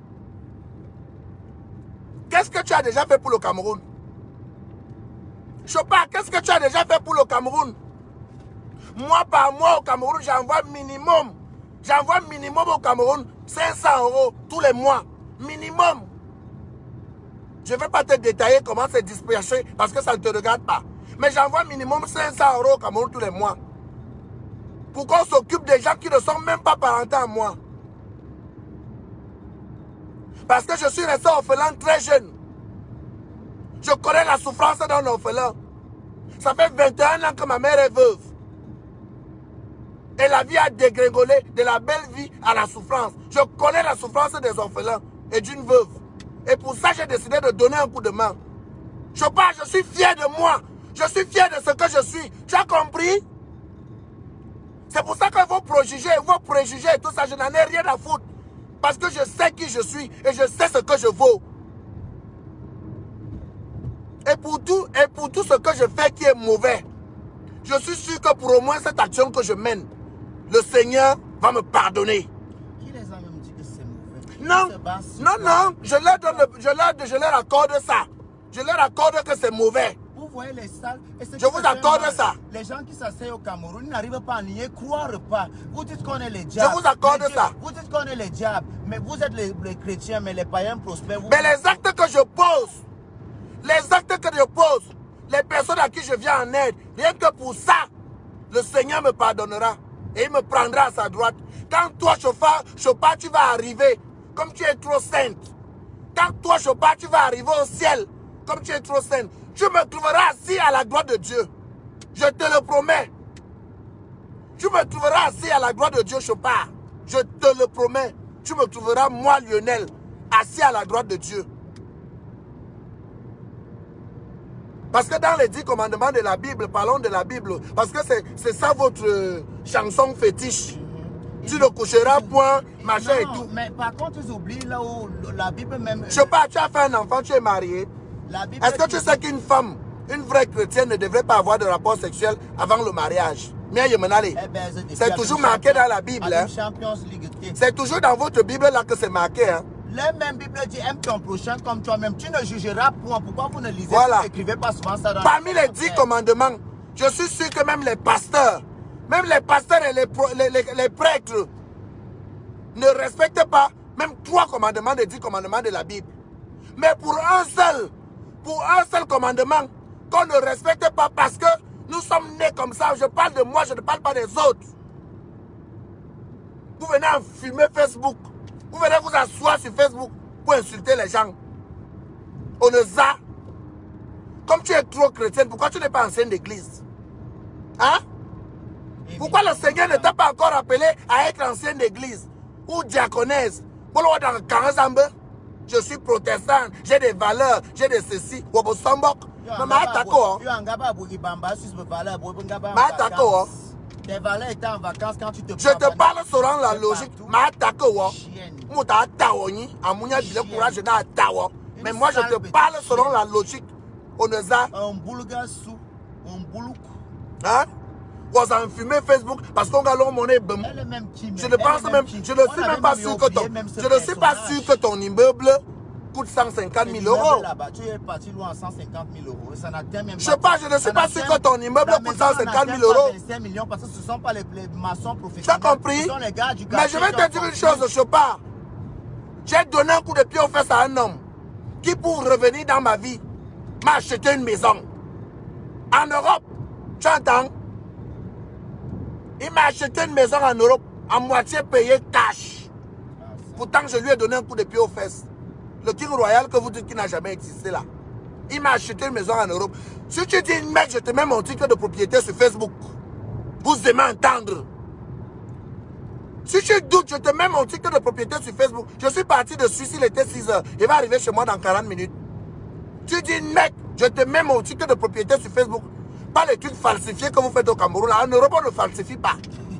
Speaker 1: Qu'est-ce que tu as déjà fait pour le Cameroun? Chopard, qu'est-ce que tu as déjà fait pour le Cameroun? Moi, par mois au Cameroun, j'envoie minimum au Cameroun 500 € tous les mois. Minimum. Je ne vais pas te détailler comment c'est dispersé parce que ça ne te regarde pas. Mais j'envoie minimum 500 € au Cameroun tous les mois. Pour qu'on s'occupe des gens qui ne sont même pas parentés à moi. Parce que je suis resté orphelin très jeune. Je connais la souffrance d'un orphelin. Ça fait 21 ans que ma mère est veuve. Et la vie a dégringolé de la belle vie à la souffrance. Je connais la souffrance des orphelins et d'une veuve. Et pour ça, j'ai décidé de donner un coup de main. Chopin, je suis fier de moi. Je suis fier de ce que je suis. Tu as compris? C'est pour ça que vos préjugés et tout ça, je n'en ai rien à foutre. Parce que je sais qui je suis et je sais ce que je vaux. Et pour tout ce que je fais qui est mauvais, je suis sûr que pour au moins cette action que je mène, le Seigneur va me pardonner.
Speaker 2: Qui les a même dit que c'est mauvais?
Speaker 1: Non, je leur accorde ça. Je leur accorde que c'est mauvais.
Speaker 2: Vous voyez les salles,
Speaker 1: je vous accorde ça.
Speaker 2: Les gens qui s'asseyent au Cameroun n'arrivent pas à nier, croire pas. Vous dites qu'on est les diables.
Speaker 1: Je vous accorde ça.
Speaker 2: Vous dites qu'on est les diables, mais vous êtes les chrétiens, mais les païens prospèrent.
Speaker 1: Mais les actes que je pose, les personnes à qui je viens en aide, rien que pour ça, le Seigneur me pardonnera et il me prendra à sa droite. Quand toi, Chopin, tu vas arriver, comme tu es trop sainte. Quand toi, Chopin, tu vas arriver au ciel, comme tu es trop sainte. Tu me trouveras assis à la gloire de Dieu. Je te le promets. Tu me trouveras assis à la gloire de Dieu, Chopin. Je te le promets. Tu me trouveras, moi, Lionel, assis à la droite de Dieu. Parce que dans les 10 commandements de la Bible, parlons de la Bible. Parce que c'est ça votre chanson fétiche. Tu ne coucheras point, machin et tout.
Speaker 2: Mais par contre, ils oublient là où la Bible même...
Speaker 1: Chopin, tu as fait un enfant, tu es marié. Est-ce que tu sais qu'une femme, une vraie chrétienne, ne devrait pas avoir de rapport sexuel avant le mariage? C'est toujours marqué dans la Bible. Hein? C'est toujours dans votre Bible là que c'est marqué. Hein?
Speaker 2: La même Bible dit aime ton prochain comme toi-même. Tu ne jugeras point. Pourquoi vous ne lisez pas, vous n'écrivez pas souvent ça dans
Speaker 1: Parmi les 10 commandements, je suis sûr que même les pasteurs et les prêtres ne respectent pas même 3 commandements des 10 commandements de la Bible. Mais pour un seul commandement qu'on ne respecte pas parce que nous sommes nés comme ça. Je parle de moi, je ne parle pas des autres. Vous venez en fumer Facebook. Vous venez vous asseoir sur Facebook pour insulter les gens. On ne ça. Comme tu es trop chrétienne, pourquoi tu n'es pas ancienne d'église? Hein? Pourquoi le Seigneur ne t'a pas encore appelé à être ancienne d'église ou diaconesse? Je suis protestant, j'ai des valeurs, j'ai des ceci.
Speaker 2: Tes valeurs étaient en vacances quand tu te
Speaker 1: Je te parle selon la logique. Mais moi je te parle selon la logique.
Speaker 2: Un boulga sous, un boulouk.
Speaker 1: Hein? Vous en fumez Facebook parce qu'on a l'homme monnaie. Je ne pense même, je ne suis même pas sûr que ton immeuble coûte 150 000 euros.
Speaker 2: Tu es parti loin à 150 000 euros. Ça même
Speaker 1: je ne suis pas sûr que ton immeuble coûte 150 000 euros.
Speaker 2: 25 millions parce que ce ne sont pas les maçons professionnels.
Speaker 1: Tu as compris? Mais je vais te dire une chose, Chopin. J'ai donné un coup de pied aux fesses à un homme qui, pour revenir dans ma vie, m'a acheté une maison. En Europe, tu entends? Il m'a acheté une maison en Europe, à moitié payée cash. Pourtant, je lui ai donné un coup de pied aux fesses. Le King Royal que vous dites qu'il n'a jamais existé là. Il m'a acheté une maison en Europe. Si tu dis, mec, je te mets mon titre de propriété sur Facebook. Vous aimez entendre. Si tu doutes, je te mets mon titre de propriété sur Facebook. Je suis parti de Suisse, il était 6 heures. Il va arriver chez moi dans 40 minutes. Tu dis, mec, je te mets mon titre de propriété sur Facebook. Pas les trucs falsifiés que vous faites au Cameroun. En Europe, on ne falsifie pas.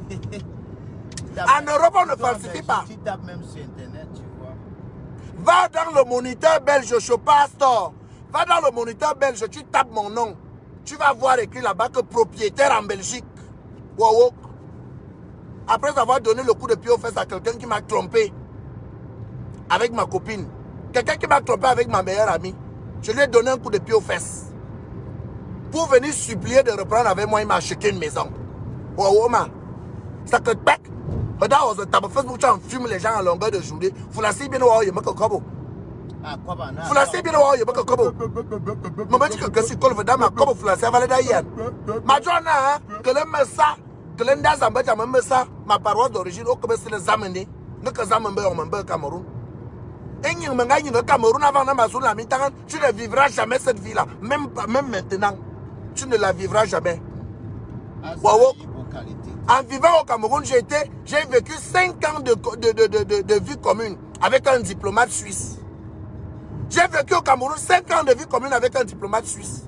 Speaker 1: En Europe, on ne falsifie pas.
Speaker 2: Tu tapes même sur Internet, tu vois.
Speaker 1: Va dans le moniteur belge Chopin Store. Va dans le moniteur belge, tu tapes mon nom. Tu vas voir écrit là-bas que propriétaire en Belgique. Wow. Après avoir donné le coup de pied aux fesses à quelqu'un qui m'a trompé avec ma copine. Quelqu'un qui m'a trompé avec ma meilleure amie. Je lui ai donné un coup de pied aux fesses. Pour venir supplier de reprendre avec moi, il m'a acheté une maison. Wow, man. Ça que tac. Regarde, on Facebook, tu fumes les gens à longueur de journée. Vous la savez bien, il y a un kobo. Vous la savez bien, il y a un kobo. Maman dit que si tu colves dans ma kobo, vous la savez d'ailleurs. Ma journée, que le messa, que l'enda zamba, j'ai même ça, ma paroisse d'origine, au Québec, c'est les amener. Ne que ça me Cameroun. Et il me gagne le Cameroun avant d'Amazon, tu ne vivras jamais cette vie-là. Même maintenant, tu ne la vivras jamais.
Speaker 2: Wow.
Speaker 1: En vivant au Cameroun, j'ai vécu 5 ans de vie commune avec un diplomate suisse. J'ai vécu au Cameroun 5 ans de vie commune avec un diplomate suisse.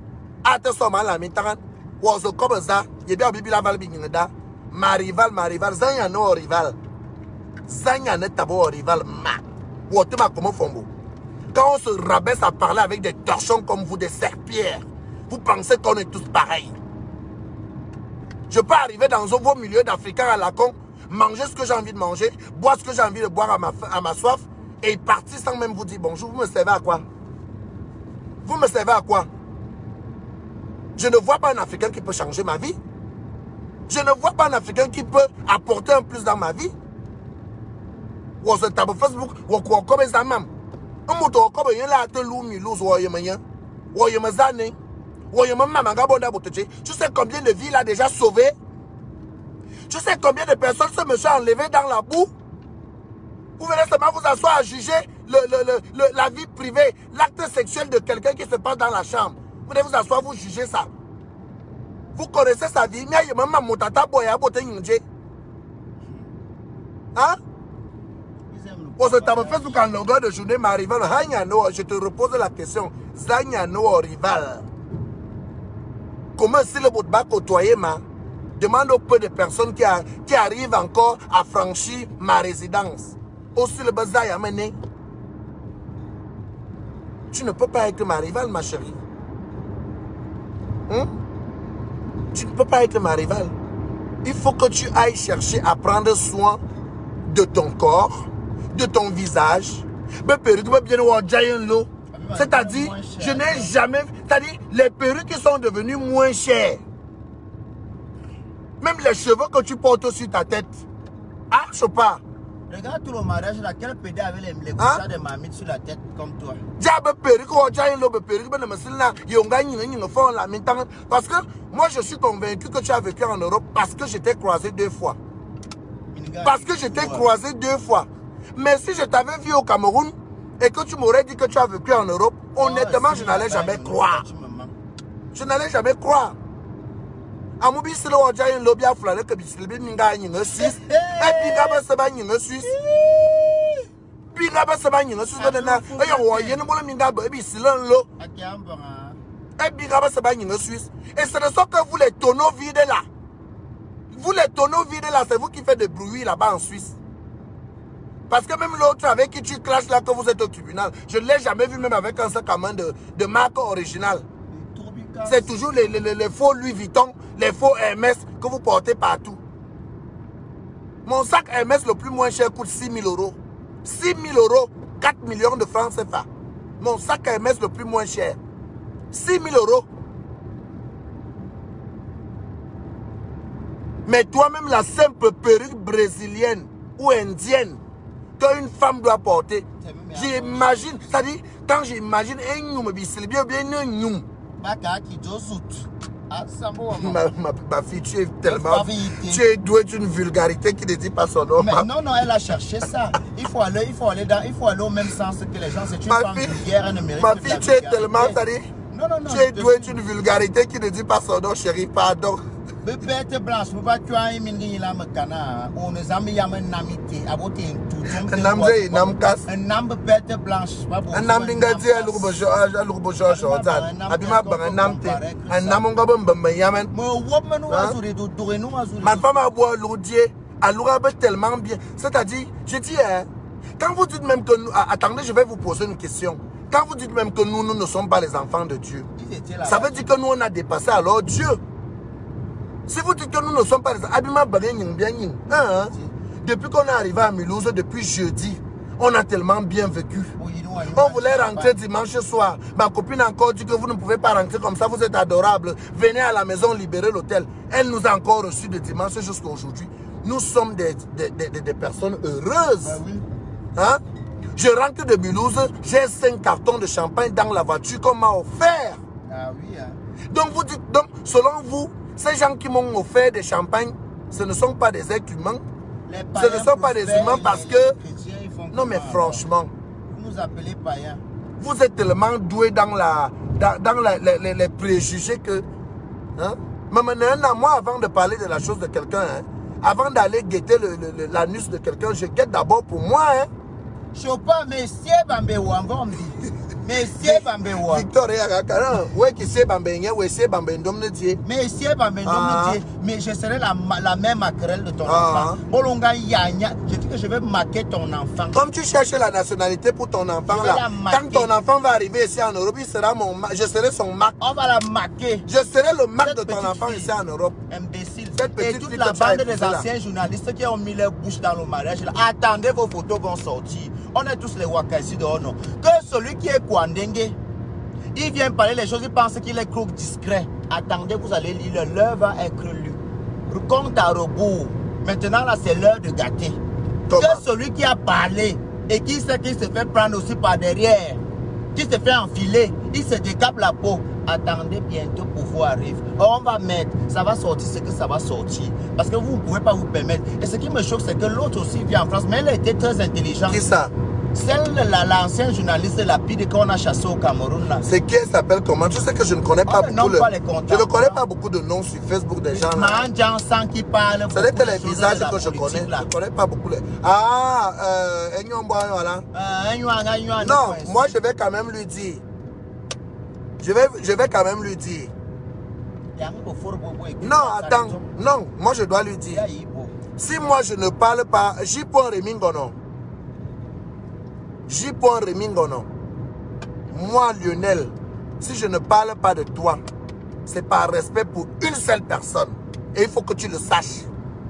Speaker 1: Ma rival, Zanya no rival. Zanya ne tabo rival, quand on se rabaisse à parler avec des torchons comme vous, des serpillères, vous pensez qu'on est tous pareils. Je peux arriver dans vos milieux d'Africains à la con, manger ce que j'ai envie de manger, boire ce que j'ai envie de boire à ma soif, et partir sans même vous dire bonjour. Vous me servez à quoi? Vous me servez à quoi? Je ne vois pas un Africain qui peut changer ma vie. Je ne vois pas un Africain qui peut apporter un plus dans ma vie. Ou sur Facebook, ou comme ça même. Tu sais combien de vies il a déjà sauvé? Tu sais combien de personnes ce monsieur a enlevé dans la boue? Vous venez seulement vous asseoir à juger la vie privée, l'acte sexuel de quelqu'un qui se passe dans la chambre. Vous venez vous asseoir, vous jugez ça. Vous connaissez sa vie. Hein? Pour ce tabac Facebook en longueur de journée, ma rival, je te repose la question. Zanyano rival. Comment si le bout de bas côtoyer ma? Demande au peu de personnes qui arrivent encore à franchir ma résidence. Aussi le bazar à mener. Tu ne peux pas être ma rivale, ma chérie. Hein? Tu ne peux pas être ma rivale. Il faut que tu ailles chercher à prendre soin de ton corps, de ton visage. C'est-à-dire, je n'ai jamais... C'est-à-dire, les perruques qui sont devenues moins chères. Même les cheveux que tu portes sur ta tête. Ah, je sais pas.
Speaker 2: Regarde tout le mariage là, quel pédé avait les coussins de mamie sur la tête comme toi.
Speaker 1: Parce que moi je suis convaincu que tu as vécu en Europe parce que j'étais croisé 2 fois. Parce que j'étais croisé 2 fois. Mais si je t'avais vu au Cameroun et que tu m'aurais dit que tu as vécu en Europe, honnêtement, je n'allais jamais croire. Je n'allais jamais croire. Amubi silo ojayin lobia flare ke bisilbi ninga yin Suisse. E pinga ba seba yin Suisse. Pinga ba seba yin Suisse na e yo wo yin mo minga ba bisilon lo. E pinga ba seba yin Suisse. Et ce ne sont que vous les tonneaux vides là. Vous les tonneaux vides là, c'est vous qui faites des bruits là-bas en Suisse. Parce que même l'autre avec qui tu clashes là que vous êtes au tribunal, je ne l'ai jamais vu même avec un sac à main de marque originale. C'est toujours les faux Louis Vuitton, les faux Hermès que vous portez partout. Mon sac Hermès le plus moins cher coûte 6 000 euros. 6 000 euros, 4 millions de francs CFA. Mon sac Hermès le plus moins cher. 6 000 euros. Mais toi-même, la simple perruque brésilienne ou indienne qu'une femme doit porter, j'imagine, c'est-à-dire, quand j'imagine un youm, c'est bien un youm. Ma fille, tu es tellement... Tu es douée d'une vulgarité qui ne dit pas son nom.
Speaker 2: Mais non, non, elle a cherché ça. Il faut aller au même sens que les gens. C'est une femme vulgaire, elle ne mérite pas.
Speaker 1: Ma fille, tu es tellement...
Speaker 2: Non, non, non.
Speaker 1: Tu es douée d'une vulgarité qui ne dit pas son nom, chérie, pardon.
Speaker 2: Bête blanche, vous pas tu as un mindi là me cana. On nous a mis à un amitié, à voter un tout.
Speaker 1: Un nam casse.
Speaker 2: Un nam bête blanche.
Speaker 1: Un nam d'ingadi à l'urbojo, à l'urbojo, un nam te. Un nam on gabon yaman. Ma femme a boire l'ourdier, à l'ourabe tellement bien. C'est-à-dire, je dis, quand vous dites même que nous. Attendez, je vais vous poser une question. Quand vous dites même que nous ne sommes pas les enfants de Dieu, ça veut dire que nous on a dépassé alors Dieu. Si vous dites que nous ne sommes pas les enfants, depuis qu'on est arrivé à Mulhouse, depuis jeudi, on a tellement bien vécu. On voulait rentrer dimanche soir. Ma copine a encore dit que vous ne pouvez pas rentrer comme ça, vous êtes adorable. Venez à la maison libérer l'hôtel. Elle nous a encore reçus de dimanche jusqu'à aujourd'hui. Nous sommes des personnes heureuses. Hein? Je rentre de Mulhouse, j'ai 5 cartons de champagne dans la voiture qu'on m'a offert.
Speaker 2: Ah oui, hein.
Speaker 1: Donc vous dites, donc, selon vous, ces gens qui m'ont offert des champagnes, ce ne sont pas des êtres humains. Ce ne sont pas des humains parce que... Non mais franchement,
Speaker 2: vous nous appelez païens.
Speaker 1: Vous êtes tellement doués dans les préjugés que... Hein? Moi, avant de parler de la chose de quelqu'un, hein, avant d'aller guetter l'anus de quelqu'un, je guette d'abord pour moi. Hein.
Speaker 2: Chopin, Monsieur Bambéwa, Monsieur Bambéwa.
Speaker 1: Victoria Kakara, ouais, qui sait Bambénia, ouais, c'est Bambéndom de Dieu.
Speaker 2: Monsieur Bambéndom de Dieu, mais je serai la même maquerelle de ton enfant. Bolonga Yanya, je dis que je vais marquer ton enfant.
Speaker 1: Comme tu cherches la nationalité pour ton enfant, là, quand ton enfant va arriver ici en Europe, il sera je serai son marque.
Speaker 2: On va la marquer.
Speaker 1: Je serai le marque de ton enfant ici en Europe.
Speaker 2: Imbécile. Et toute la bande des anciens journalistes qui ont mis leur bouche dans le mariage, là, attendez, vos photos vont sortir. On est tous les Wakasi de Ono. Que celui qui est Kwandengue, il vient parler les choses, il pense qu'il est croque discret. Attendez, vous allez lire, l'heure va être lue. Compte à rebours. Maintenant, là, c'est l'heure de gâter. Que celui qui a parlé et qui sait qu'il se fait prendre aussi par derrière, qui se fait enfiler, il se décape la peau. Attendez, bientôt pouvoir arrive. On va mettre, ça va sortir ce que ça va sortir. Parce que vous ne pouvez pas vous permettre. Et ce qui me choque, c'est que l'autre aussi vient en France, mais elle était très intelligente.
Speaker 1: Qui ça?
Speaker 2: Celle, l'ancienne journaliste lapide qu'on a chassé au Cameroun.
Speaker 1: C'est qui elle s'appelle comment? Je sais que je ne connais pas beaucoup. Je ne connais pas beaucoup de noms sur Facebook des gens là.
Speaker 2: Qui parle.
Speaker 1: C'est que les visages que je connais. Je ne connais pas beaucoup. Ah, voilà. Non, moi je vais quand même lui dire. Je vais quand même lui dire. Non, attends. Non, moi je dois lui dire. Si moi je ne parle pas, J. Remingono. J. Remingono. Moi, Lionel, si je ne parle pas de toi, c'est par respect pour une seule personne. Et il faut que tu le saches.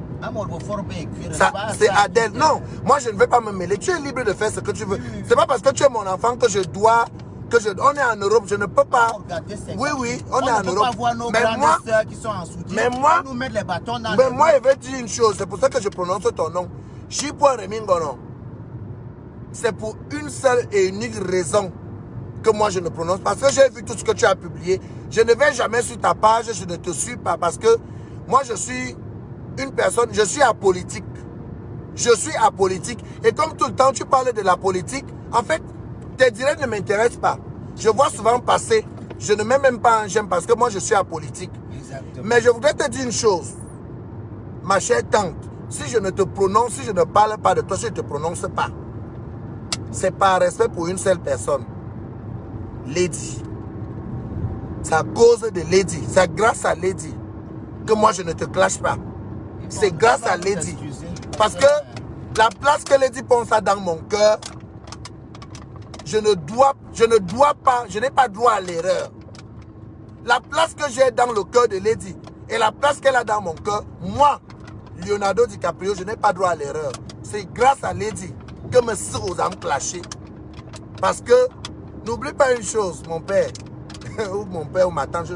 Speaker 1: C'est Adèle. Non, moi je ne vais pas me mêler. Tu es libre de faire ce que tu veux. C'est pas parce que tu es mon enfant que je dois... On est en Europe, je ne peux pas. Oui, oui, on est en Europe. Mais moi, je vais dire une chose, c'est pour ça que je prononce ton nom. J. Remingono. C'est pour une seule et unique raison que moi je ne prononce. Parce que j'ai vu tout ce que tu as publié. Je ne vais jamais sur ta page, je ne te suis pas. Parce que moi je suis une personne, je suis apolitique. Je suis apolitique. Et comme tout le temps tu parles de la politique, en fait, tes directs ne m'intéressent pas. Je vois souvent passer. Je ne mets même pas un j'aime parce que moi je suis apolitique. Exactement. Mais je voudrais te dire une chose. Ma chère tante, si je ne te prononce, si je ne parle pas de toi, si je ne te prononce pas, c'est par respect pour une seule personne. Lady. C'est à cause de Lady. C'est grâce à Lady que moi je ne te clash pas. C'est grâce à Lady. Parce que la place que Lady pense dans mon cœur, je n'ai pas droit à l'erreur. La place que j'ai dans le cœur de Lady et la place qu'elle a dans mon cœur, moi, Leonardo DiCaprio, je n'ai pas droit à l'erreur. C'est grâce à Lady que me suis aux âmes clashées. Parce que, n'oublie pas une chose, mon père, ou mon père ou ma tante,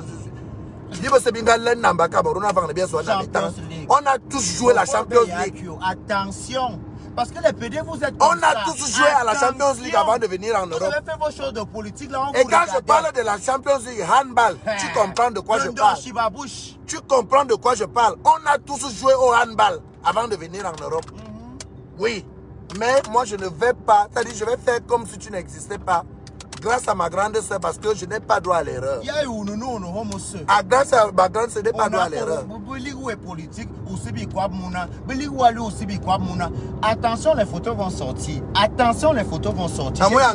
Speaker 1: on a tous joué la Champions League.
Speaker 2: Attention. Parce que les PD, vous êtes
Speaker 1: on a tous joué à la Champions League avant de venir en Europe.
Speaker 2: Vous avez fait vos choses de politique là.
Speaker 1: Et quand je parle de la Champions League handball, tu comprends de quoi je parle. Tu comprends de quoi je parle. On a tous joué au handball avant de venir en Europe. Oui, mais moi je ne vais pas. C'est-à-dire je vais faire comme si tu n'existais pas. Grâce à ma grande soeur, parce que je n'ai pas droit à l'erreur. Grâce à ma grande soeur, je n'ai pas droit à l'erreur.
Speaker 2: Attention, les photos vont sortir. Attention, les photos vont sortir.
Speaker 1: Nous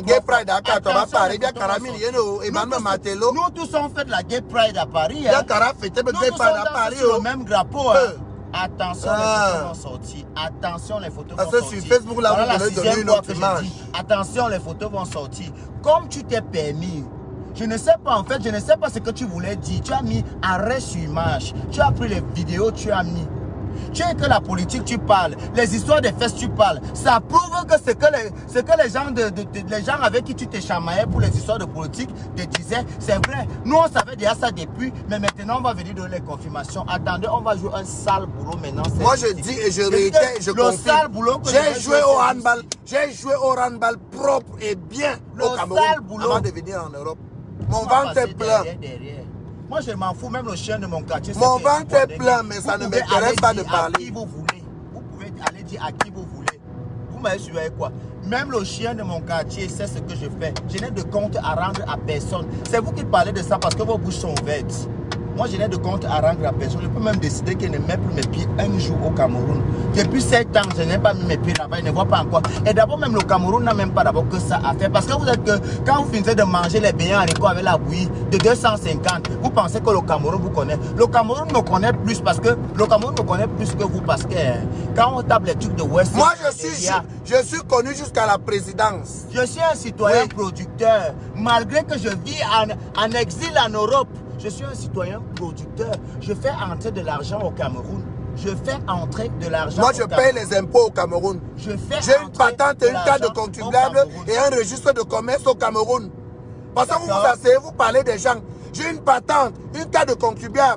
Speaker 2: tous on fait la Gay Pride à Paris.
Speaker 1: Nous tous
Speaker 2: on le même drapeau. Attention, les photos vont sortir. Attention, les photos vont sortir.
Speaker 1: Sur Facebook, là, vous allez donner une autre image.
Speaker 2: Attention, les photos vont sortir. Comme tu t'es permis, je ne sais pas, en fait, je ne sais pas ce que tu voulais dire. Tu as mis arrêt sur image. Tu as pris les vidéos, tu as mis. Tu es que la politique, tu parles. Les histoires des fesses, tu parles. Ça prouve que ce que les gens avec qui tu te chamaillais pour les histoires de politique te disaient, c'est vrai. Nous, on savait déjà ça depuis, mais maintenant, on va venir donner les confirmations. Attendez, on va jouer un sale boulot maintenant.
Speaker 1: Moi, je dis et je réitère, je confirme. J'ai joué au handball. J'ai joué au handball propre et bien au Cameroun avant de venir en Europe. Mon ventre est plein.
Speaker 2: Moi, je m'en fous, même le chien de mon quartier.
Speaker 1: Mon ventre est plein, mais ça ne m'intéresse pas de parler.
Speaker 2: Qui vous voulez. Vous pouvez aller dire à qui vous voulez. Vous m'avez suivi quoi? Même le chien de mon quartier sait ce que je fais. Je n'ai de compte à rendre à personne. C'est vous qui parlez de ça parce que vos bouches sont ouvertes. Moi, je n'ai de compte à rendre à personne. Je peux même décider que je ne mets plus mes pieds un jour au Cameroun. Depuis 7 ans, je n'ai pas mis mes pieds là-bas. Je ne vois pas encore. Et d'abord, même le Cameroun n'a même pas d'abord que ça à faire. Parce que vous êtes que, quand vous finissez de manger les beignets en écho avec la bouillie de 250, vous pensez que le Cameroun vous connaît. Le Cameroun me connaît plus parce que le Cameroun me connaît plus que vous. Parce que quand on tape les trucs de West,
Speaker 1: moi, je suis connu jusqu'à la présidence.
Speaker 2: Je suis un citoyen producteur. Malgré que je vis en exil en Europe, je suis un citoyen producteur. Je fais entrer de l'argent au Cameroun. Je fais entrer de l'argent au Cameroun.
Speaker 1: Moi, je paye les impôts au Cameroun. J'ai une patente, une carte de contribuable et un registre de commerce au Cameroun. Parce que vous vous asseyez, vous parlez des gens. J'ai une patente, une carte de contribuable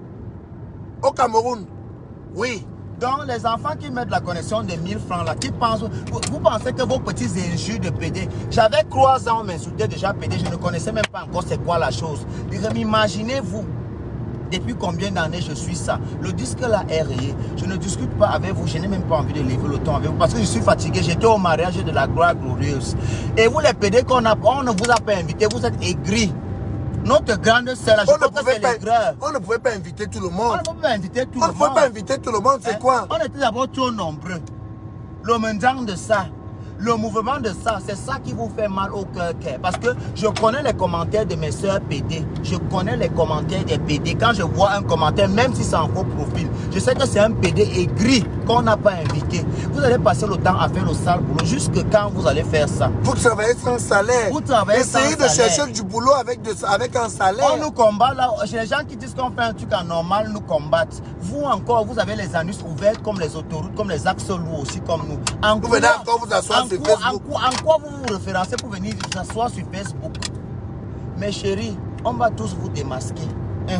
Speaker 1: au Cameroun. Oui.
Speaker 2: Donc, les enfants qui mettent la connexion de 1000 francs là, qui pensent, vous pensez que vos petits injures de PD, j'avais 3 ans, on m'insultait déjà PD, je ne connaissais même pas encore c'est quoi la chose. Imaginez-vous, depuis combien d'années je suis ça. Le disque là est rayé. Je ne discute pas avec vous, je n'ai même pas envie de lever le ton avec vous parce que je suis fatigué. J'étais au mariage de la gloire glorieuse. Et vous les PD on ne vous a pas invité, vous êtes aigris. Notre grande sœur,
Speaker 1: on ne pouvait pas inviter tout le monde.
Speaker 2: On ne pouvait pas inviter tout le monde.
Speaker 1: On ne pouvait pas inviter tout le monde, c'est quoi?
Speaker 2: On était d'abord trop nombreux. Le mendiant de ça, le mouvement de ça, c'est ça qui vous fait mal au cœur. Parce que je connais les commentaires de mes sœurs PD. Je connais les commentaires des PD. Quand je vois un commentaire, même si c'est en faux profil, je sais que c'est un PD aigri qu'on n'a pas invité. Vous allez passer le temps à faire le sale boulot jusque quand vous allez faire ça.
Speaker 1: Vous travaillez sans salaire.
Speaker 2: Vous travaillez sans salaire.
Speaker 1: Essayez de chercher du boulot avec un salaire.
Speaker 2: On nous combat là. Les gens qui disent qu'on fait un truc anormal nous combattent. Vous encore, vous avez les anus ouverts comme les autoroutes, comme les axes lourds aussi comme nous.
Speaker 1: Vous venez encore vous asseoir sur Facebook.
Speaker 2: En quoi vous vous référencez pour venir vous asseoir sur Facebook? Mes chéris, on va tous vous démasquer.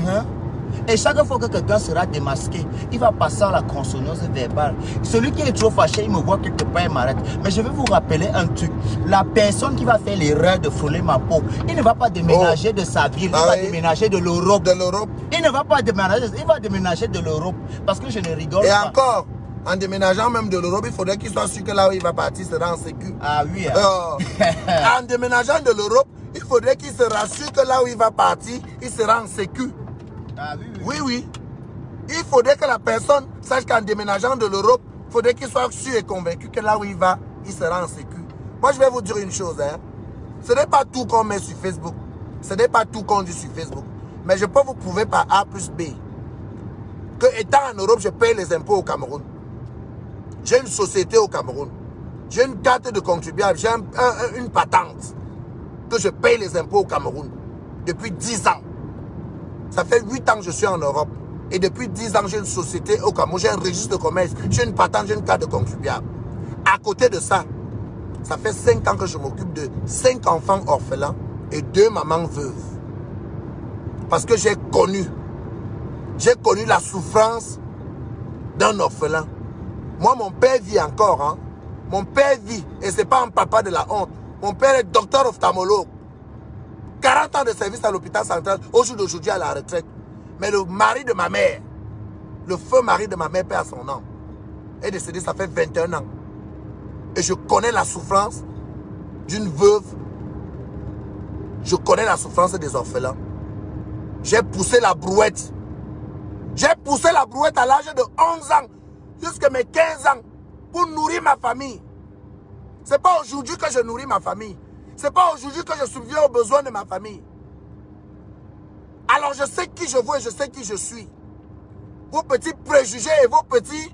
Speaker 2: Et chaque fois que quelqu'un sera démasqué, il va passer à la consonance verbale. Celui qui est trop fâché, il me voit quelque part, il m'arrête. Mais je vais vous rappeler un truc. La personne qui va faire l'erreur de frôler ma peau, il ne va pas déménager de sa ville, il va déménager de l'Europe. Il ne va pas déménager, il va déménager de l'Europe. Parce que je ne rigole pas.
Speaker 1: Et encore, en déménageant même de l'Europe, il faudrait qu'il soit sûr que là où il va partir sera en sécu.
Speaker 2: Ah oui.
Speaker 1: En déménageant de l'Europe, il faudrait qu'il se rassure que là où il va partir, il sera en sécu.
Speaker 2: Ah
Speaker 1: oui. Il faudrait que la personne sache qu'en déménageant de l'Europe, il faudrait qu'il soit sûr et convaincu que là où il va, il sera en sécu. Moi, je vais vous dire une chose. Ce n'est pas tout qu'on met sur Facebook. Ce n'est pas tout qu'on dit sur Facebook. Mais je peux vous prouver par A plus B que étant en Europe, je paye les impôts au Cameroun. J'ai une société au Cameroun. J'ai une carte de contribuable. J'ai une patente que je paye les impôts au Cameroun depuis 10 ans. Ça fait 8 ans que je suis en Europe. Et depuis 10 ans, j'ai une société au Cameroun. J'ai un registre de commerce. J'ai une patente, j'ai une carte de contribuable. À côté de ça, ça fait 5 ans que je m'occupe de 5 enfants orphelins et 2 mamans veuves. Parce que j'ai connu la souffrance d'un orphelin. Moi, mon père vit encore. Mon père vit. Et ce n'est pas un papa de la honte. Mon père est docteur ophtalmologue. 40 ans de service à l'hôpital central, au jour d'aujourd'hui à la retraite. Mais le mari de ma mère, le feu mari de ma mère, perd son nom, est décédé, ça fait 21 ans. Et je connais la souffrance d'une veuve. Je connais la souffrance des orphelins. J'ai poussé la brouette. J'ai poussé la brouette à l'âge de 11 ans, jusqu'à mes 15 ans, pour nourrir ma famille. Ce n'est pas aujourd'hui que je nourris ma famille. Ce n'est pas aujourd'hui que je subviens aux besoins de ma famille. Alors je sais qui je veux et je sais qui je suis. Vos petits préjugés et vos petits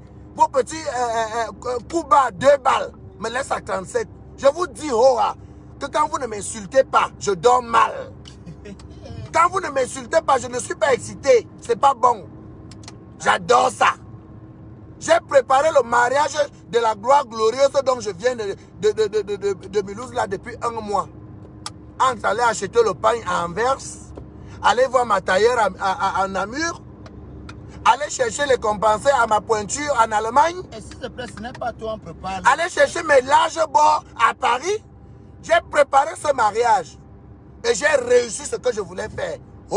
Speaker 1: coups bas, 2 balles, me laissent à 37. Je vous dis, que quand vous ne m'insultez pas, je dors mal. Quand vous ne m'insultez pas, je ne suis pas excité. C'est pas bon. J'adore ça. J'ai préparé le mariage de la gloire glorieuse dont je viens de Mulhouse là depuis 1 mois. Entre aller acheter le pain à Anvers, aller voir ma tailleur à Namur, aller chercher les compensés à ma pointure en Allemagne.
Speaker 2: Et s'il te plaît, ce n'est pas toi, on prépare.
Speaker 1: Aller chercher mes larges bords à Paris. J'ai préparé ce mariage. Et j'ai réussi ce que je voulais faire.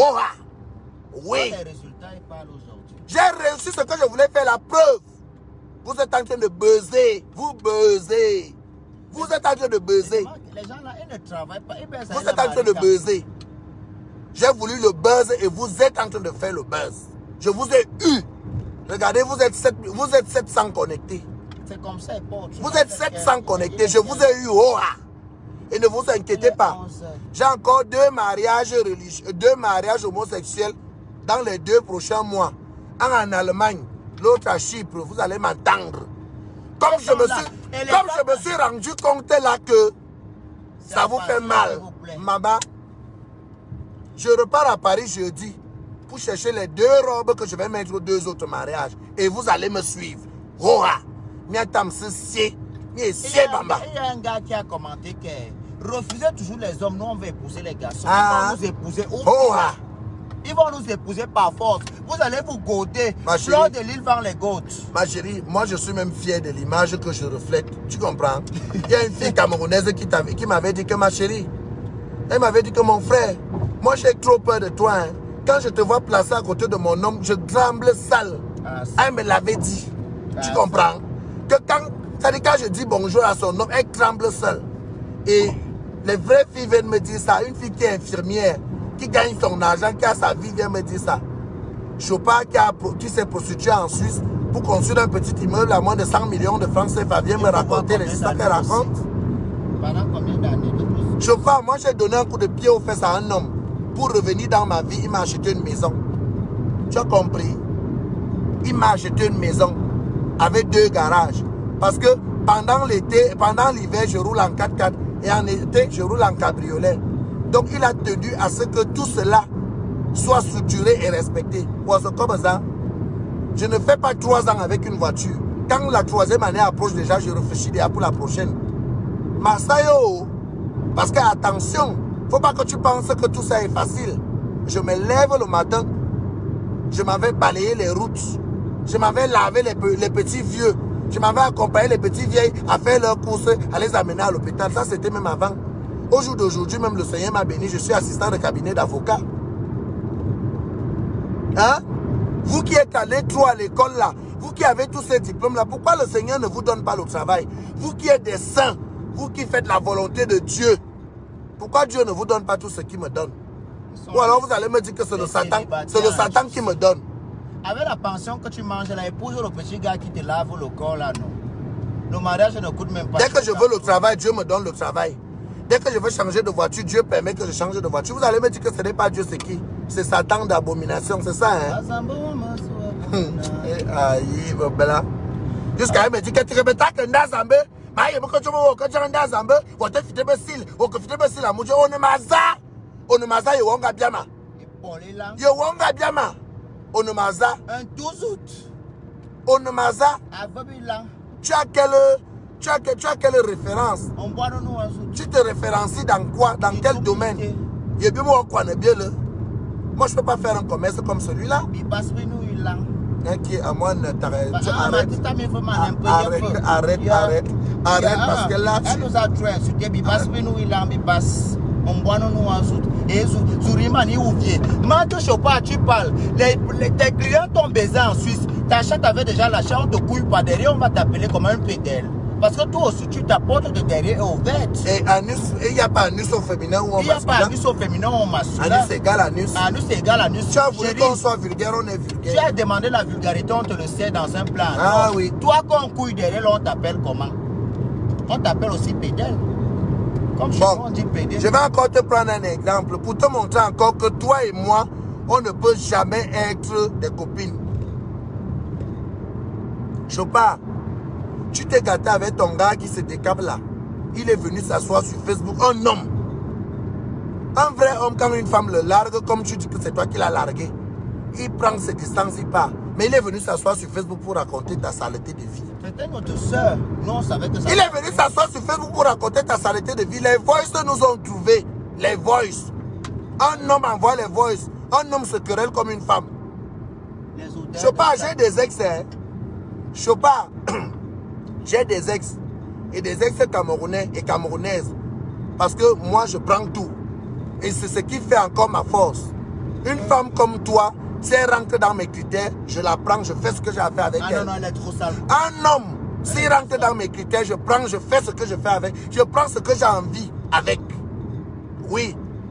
Speaker 1: Oui.
Speaker 2: Les résultats, ils parlent aujourd'hui.
Speaker 1: J'ai réussi ce que je voulais faire, la preuve. Vous êtes en train de buzzer. Vous buzzez. Vous êtes en train de buzzer.
Speaker 2: Les gens là, ils ne travaillent pas.
Speaker 1: Vous êtes en train de buzzer. J'ai voulu le buzz et vous êtes en train de faire le buzz. Je vous ai eu. Regardez, vous êtes 700 connectés.
Speaker 2: C'est comme ça,
Speaker 1: vous êtes 700 connectés. Je vous ai eu. Oh, et ne vous inquiétez pas. J'ai encore 2 mariages religieux, 2 mariages homosexuels dans les 2 prochains mois. Un en Allemagne, l'autre à Chypre. Vous allez m'entendre. Comme je me suis rendu compte là que ça vous fait mal. Maman, je repars à Paris jeudi pour chercher les 2 robes que je vais mettre aux 2 autres mariages. Et vous allez me suivre. Roha. Il y a
Speaker 2: un gars qui a commenté que refusez toujours les hommes, nous on va épouser les garçons. Ils vont nous épouser. Ils vont nous épouser par force. Vous allez vous gâter. Fleur de l'île vend les gâtes.
Speaker 1: Ma chérie, moi je suis même fier de l'image que je reflète. Tu comprends? Il y a une fille camerounaise qui m'avait dit que ma chérie, elle m'avait dit que mon frère, moi j'ai trop peur de toi. Hein. Quand je te vois placé à côté de mon homme, je tremble sale. Elle me l'avait dit. Tu comprends? Que quand je dis bonjour à son homme, elle tremble seule. Et les vraies filles viennent me dire ça. Une fille qui est infirmière, qui gagne son argent, qui a sa vie, vient me dire ça. Chopin qui s'est prostitué en Suisse pour construire un petit immeuble à moins de 100 millions de francs CFA vient me raconter les histoires qu'elle raconte.
Speaker 2: Pendant combien d'années de plus?
Speaker 1: Chopin, moi j'ai donné un coup de pied aux fesses à un homme. Pour revenir dans ma vie, il m'a acheté une maison. Tu as compris? Il m'a acheté une maison avec 2 garages. Parce que pendant l'été, pendant l'hiver, je roule en 4x4 et en été, je roule en cabriolet. Donc, il a tenu à ce que tout cela soit structuré et respecté. Pour ce comme ça, je ne fais pas 3 ans avec une voiture. Quand la 3e année approche déjà, je réfléchis déjà pour la prochaine. Masayo, parce que attention, il ne faut pas que tu penses que tout ça est facile. Je me lève le matin, je m'en vais balayer les routes. Je m'en vais laver les petits vieux. Je m'en vais accompagner les petits vieilles à faire leurs courses, à les amener à l'hôpital. Ça, c'était même avant. Au jour d'aujourd'hui, même le Seigneur m'a béni. Je suis assistant de cabinet d'avocat. Hein? Vous qui êtes allés trop à l'école là, vous qui avez tous ces diplômes là, pourquoi le Seigneur ne vous donne pas le travail? Vous qui êtes des saints, vous qui faites la volonté de Dieu, pourquoi Dieu ne vous donne pas tout ce qu'il me donne? Ou alors vous allez me dire que c'est le Satan qui me donne.
Speaker 2: Avec la pension que tu manges, la épouse le petit gars qui te lave le corps là, non. Le mariage ne coûte même pas.
Speaker 1: Dès que je veux le travail, Dieu me donne le travail. Dès que je veux changer de voiture, Dieu permet que je change de voiture. Vous allez me dire que ce n'est pas Dieu, c'est qui? C'est Satan d'abomination, c'est ça, hein? Aïe, voilà. Jusqu'à elle me dit que tu me taques un dazambe. Mais il y a beaucoup de choses que tu as un dazambe. Ou tu fais des cils. Ou que tu fais des cils. On ne m'a ça. On ne m'a ça. Yo wonga biama. Yo wonga biama. On ne m'a ça.
Speaker 2: Un 12 août.
Speaker 1: On ne m'a ça. Tu as quelle référence?
Speaker 2: On boit de nous un jour.
Speaker 1: Tu te référencies dans quoi? Dans quel domaine? Il y a bien moi quoi ne bien le. Moi je peux pas faire un commerce comme celui-là.
Speaker 2: Il passe pour nous il l'a.
Speaker 1: Qui à moi ne t'arrête. Arrête parce que là
Speaker 2: tu nous as traité. Il passe pour nous il l'a, il passe. On boit nous un jour. Et Sourimani ouvrier. Maintenant je sais pas tu parles. Tes clients t'ont baisé en Suisse. Ta chatte avait déjà la chatte, on te couille pas derrière, on va t'appeler comme un pédale. Parce que toi aussi, tu t'apportes de derrière au vêtement.
Speaker 1: Et il n'y a pas anus au féminin ou au masculin? Il n'y a pas
Speaker 2: anus au féminin ou au masculin.
Speaker 1: Anus égale anus.
Speaker 2: Anus égale anus.
Speaker 1: Tu as voulu qu'on soit vulgaire, on est vulgaire.
Speaker 2: Tu as demandé la vulgarité, on te le sait dans un plan.
Speaker 1: Ah
Speaker 2: non.
Speaker 1: Oui.
Speaker 2: Toi, quand on couille derrière, on t'appelle comment? On t'appelle aussi pédale. Comme chez nous, on dit pédale.
Speaker 1: Je vais encore te prendre un exemple pour te montrer encore que toi et moi, on ne peut jamais être des copines. Chopin, tu t'es gâté avec ton gars qui se décape là. Il est venu s'asseoir sur Facebook. Un homme. Un vrai homme, quand une femme le largue, comme tu dis que c'est toi qui l'as largué, il prend ses distances, il part. Mais il est venu s'asseoir sur Facebook pour raconter ta saleté de vie.
Speaker 2: C'était notre soeur. Nous, on savait que ça...
Speaker 1: Il est venu s'asseoir sur Facebook pour raconter ta saleté de vie. Les voices nous ont trouvé. Les voices. Un homme envoie les voices. Un homme se querelle comme une femme. Je sais pas, j'ai des ex, hein. Chopin, j'ai des ex et des ex camerounais et camerounaises parce que moi je prends tout et c'est ce qui fait encore ma force. Une femme comme toi, si elle rentre dans mes critères, je la prends, je fais ce que j'ai à faire avec elle.
Speaker 2: Non, elle est trop sale.
Speaker 1: Un homme, s'il rentre dans mes critères, je prends, je fais ce que je fais avec, je prends ce que j'ai envie avec. Oui,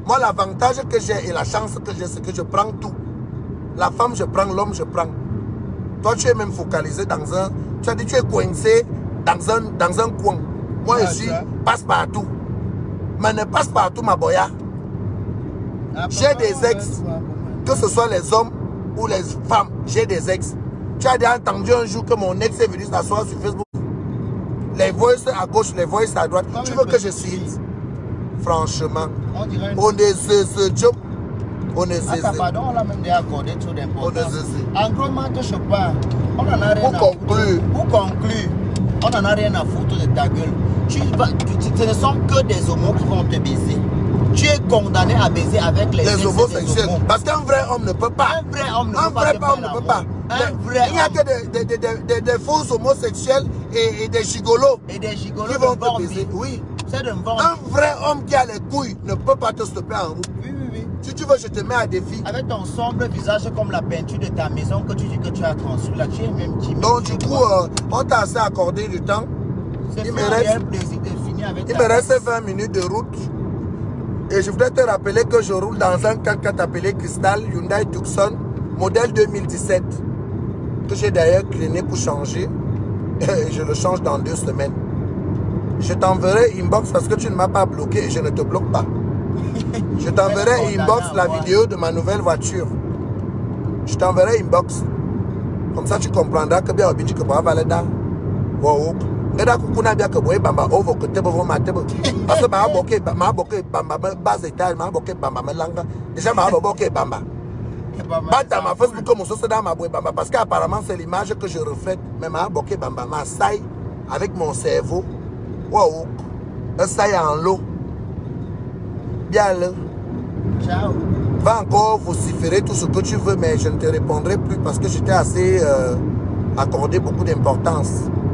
Speaker 1: Moi, l'avantage que j'ai et la chance que j'ai, c'est que je prends tout. La femme, je prends, l'homme, je prends. Toi, tu es même focalisé dans un... Tu as dit, tu es coincé dans un coin. Moi, ici, passe partout. Mais ne passe partout, ma boya. J'ai des ex, que ce soit les hommes ou les femmes, j'ai des ex. Tu as déjà entendu un jour que mon ex est venu s'asseoir sur Facebook. Les voices à gauche, les voices à droite. Tu veux que je cite? Franchement, on est ce job. On est ce.
Speaker 2: Pardon, on l'a même déjà accordé trop d'importance. En gros, Matt Chopin, on en a rien à foutre. Pour conclure, on en a rien à foutre de ta gueule. Ce ne sont que des homos qui vont te baiser. Tu es condamné à baiser avec les
Speaker 1: homosexuels. Parce qu'un vrai homme ne peut pas.
Speaker 2: Un vrai homme ne peut pas.
Speaker 1: Il n'y a que des faux homosexuels et des gigolos.
Speaker 2: Et des gigolos
Speaker 1: qui vont te baiser. Oui. Un vrai homme qui a les couilles ne peut pas te stopper en route.
Speaker 2: Oui.
Speaker 1: Si tu veux, je te mets à défi.
Speaker 2: Avec ton sombre visage comme la peinture de ta maison que tu dis que tu as construit là, tu es même timide.
Speaker 1: Donc du coup, on t'a assez accordé du temps.
Speaker 2: Il me
Speaker 1: reste 20 minutes de route. Et je voudrais te rappeler que je roule dans un 4x4 appelé Cristal Hyundai Tucson, modèle 2017. Que j'ai d'ailleurs cliné pour changer. Et je le change dans 2 semaines. Je t'enverrai inbox parce que tu ne m'as pas bloqué et je ne te bloque pas. Je t'enverrai inbox la vidéo de ma nouvelle voiture. Je t'enverrai inbox. Comme ça tu comprendras que bien obligé que moi valida. Wow. Parce que ma bloqué bamba bas étage, ma bloqué bamba langa. Déjà ma bloqué bamba. Bata ma Facebook comme ça dans ma bamba parce qu'apparemment c'est l'image que je reflète. Mais ma bloqué bamba ma saille avec mon cerveau. Wow. Un saille en l'eau. Bien là.
Speaker 2: Ciao.
Speaker 1: Va encore vociférer tout ce que tu veux, mais je ne te répondrai plus parce que j'étais assez accordé beaucoup d'importance.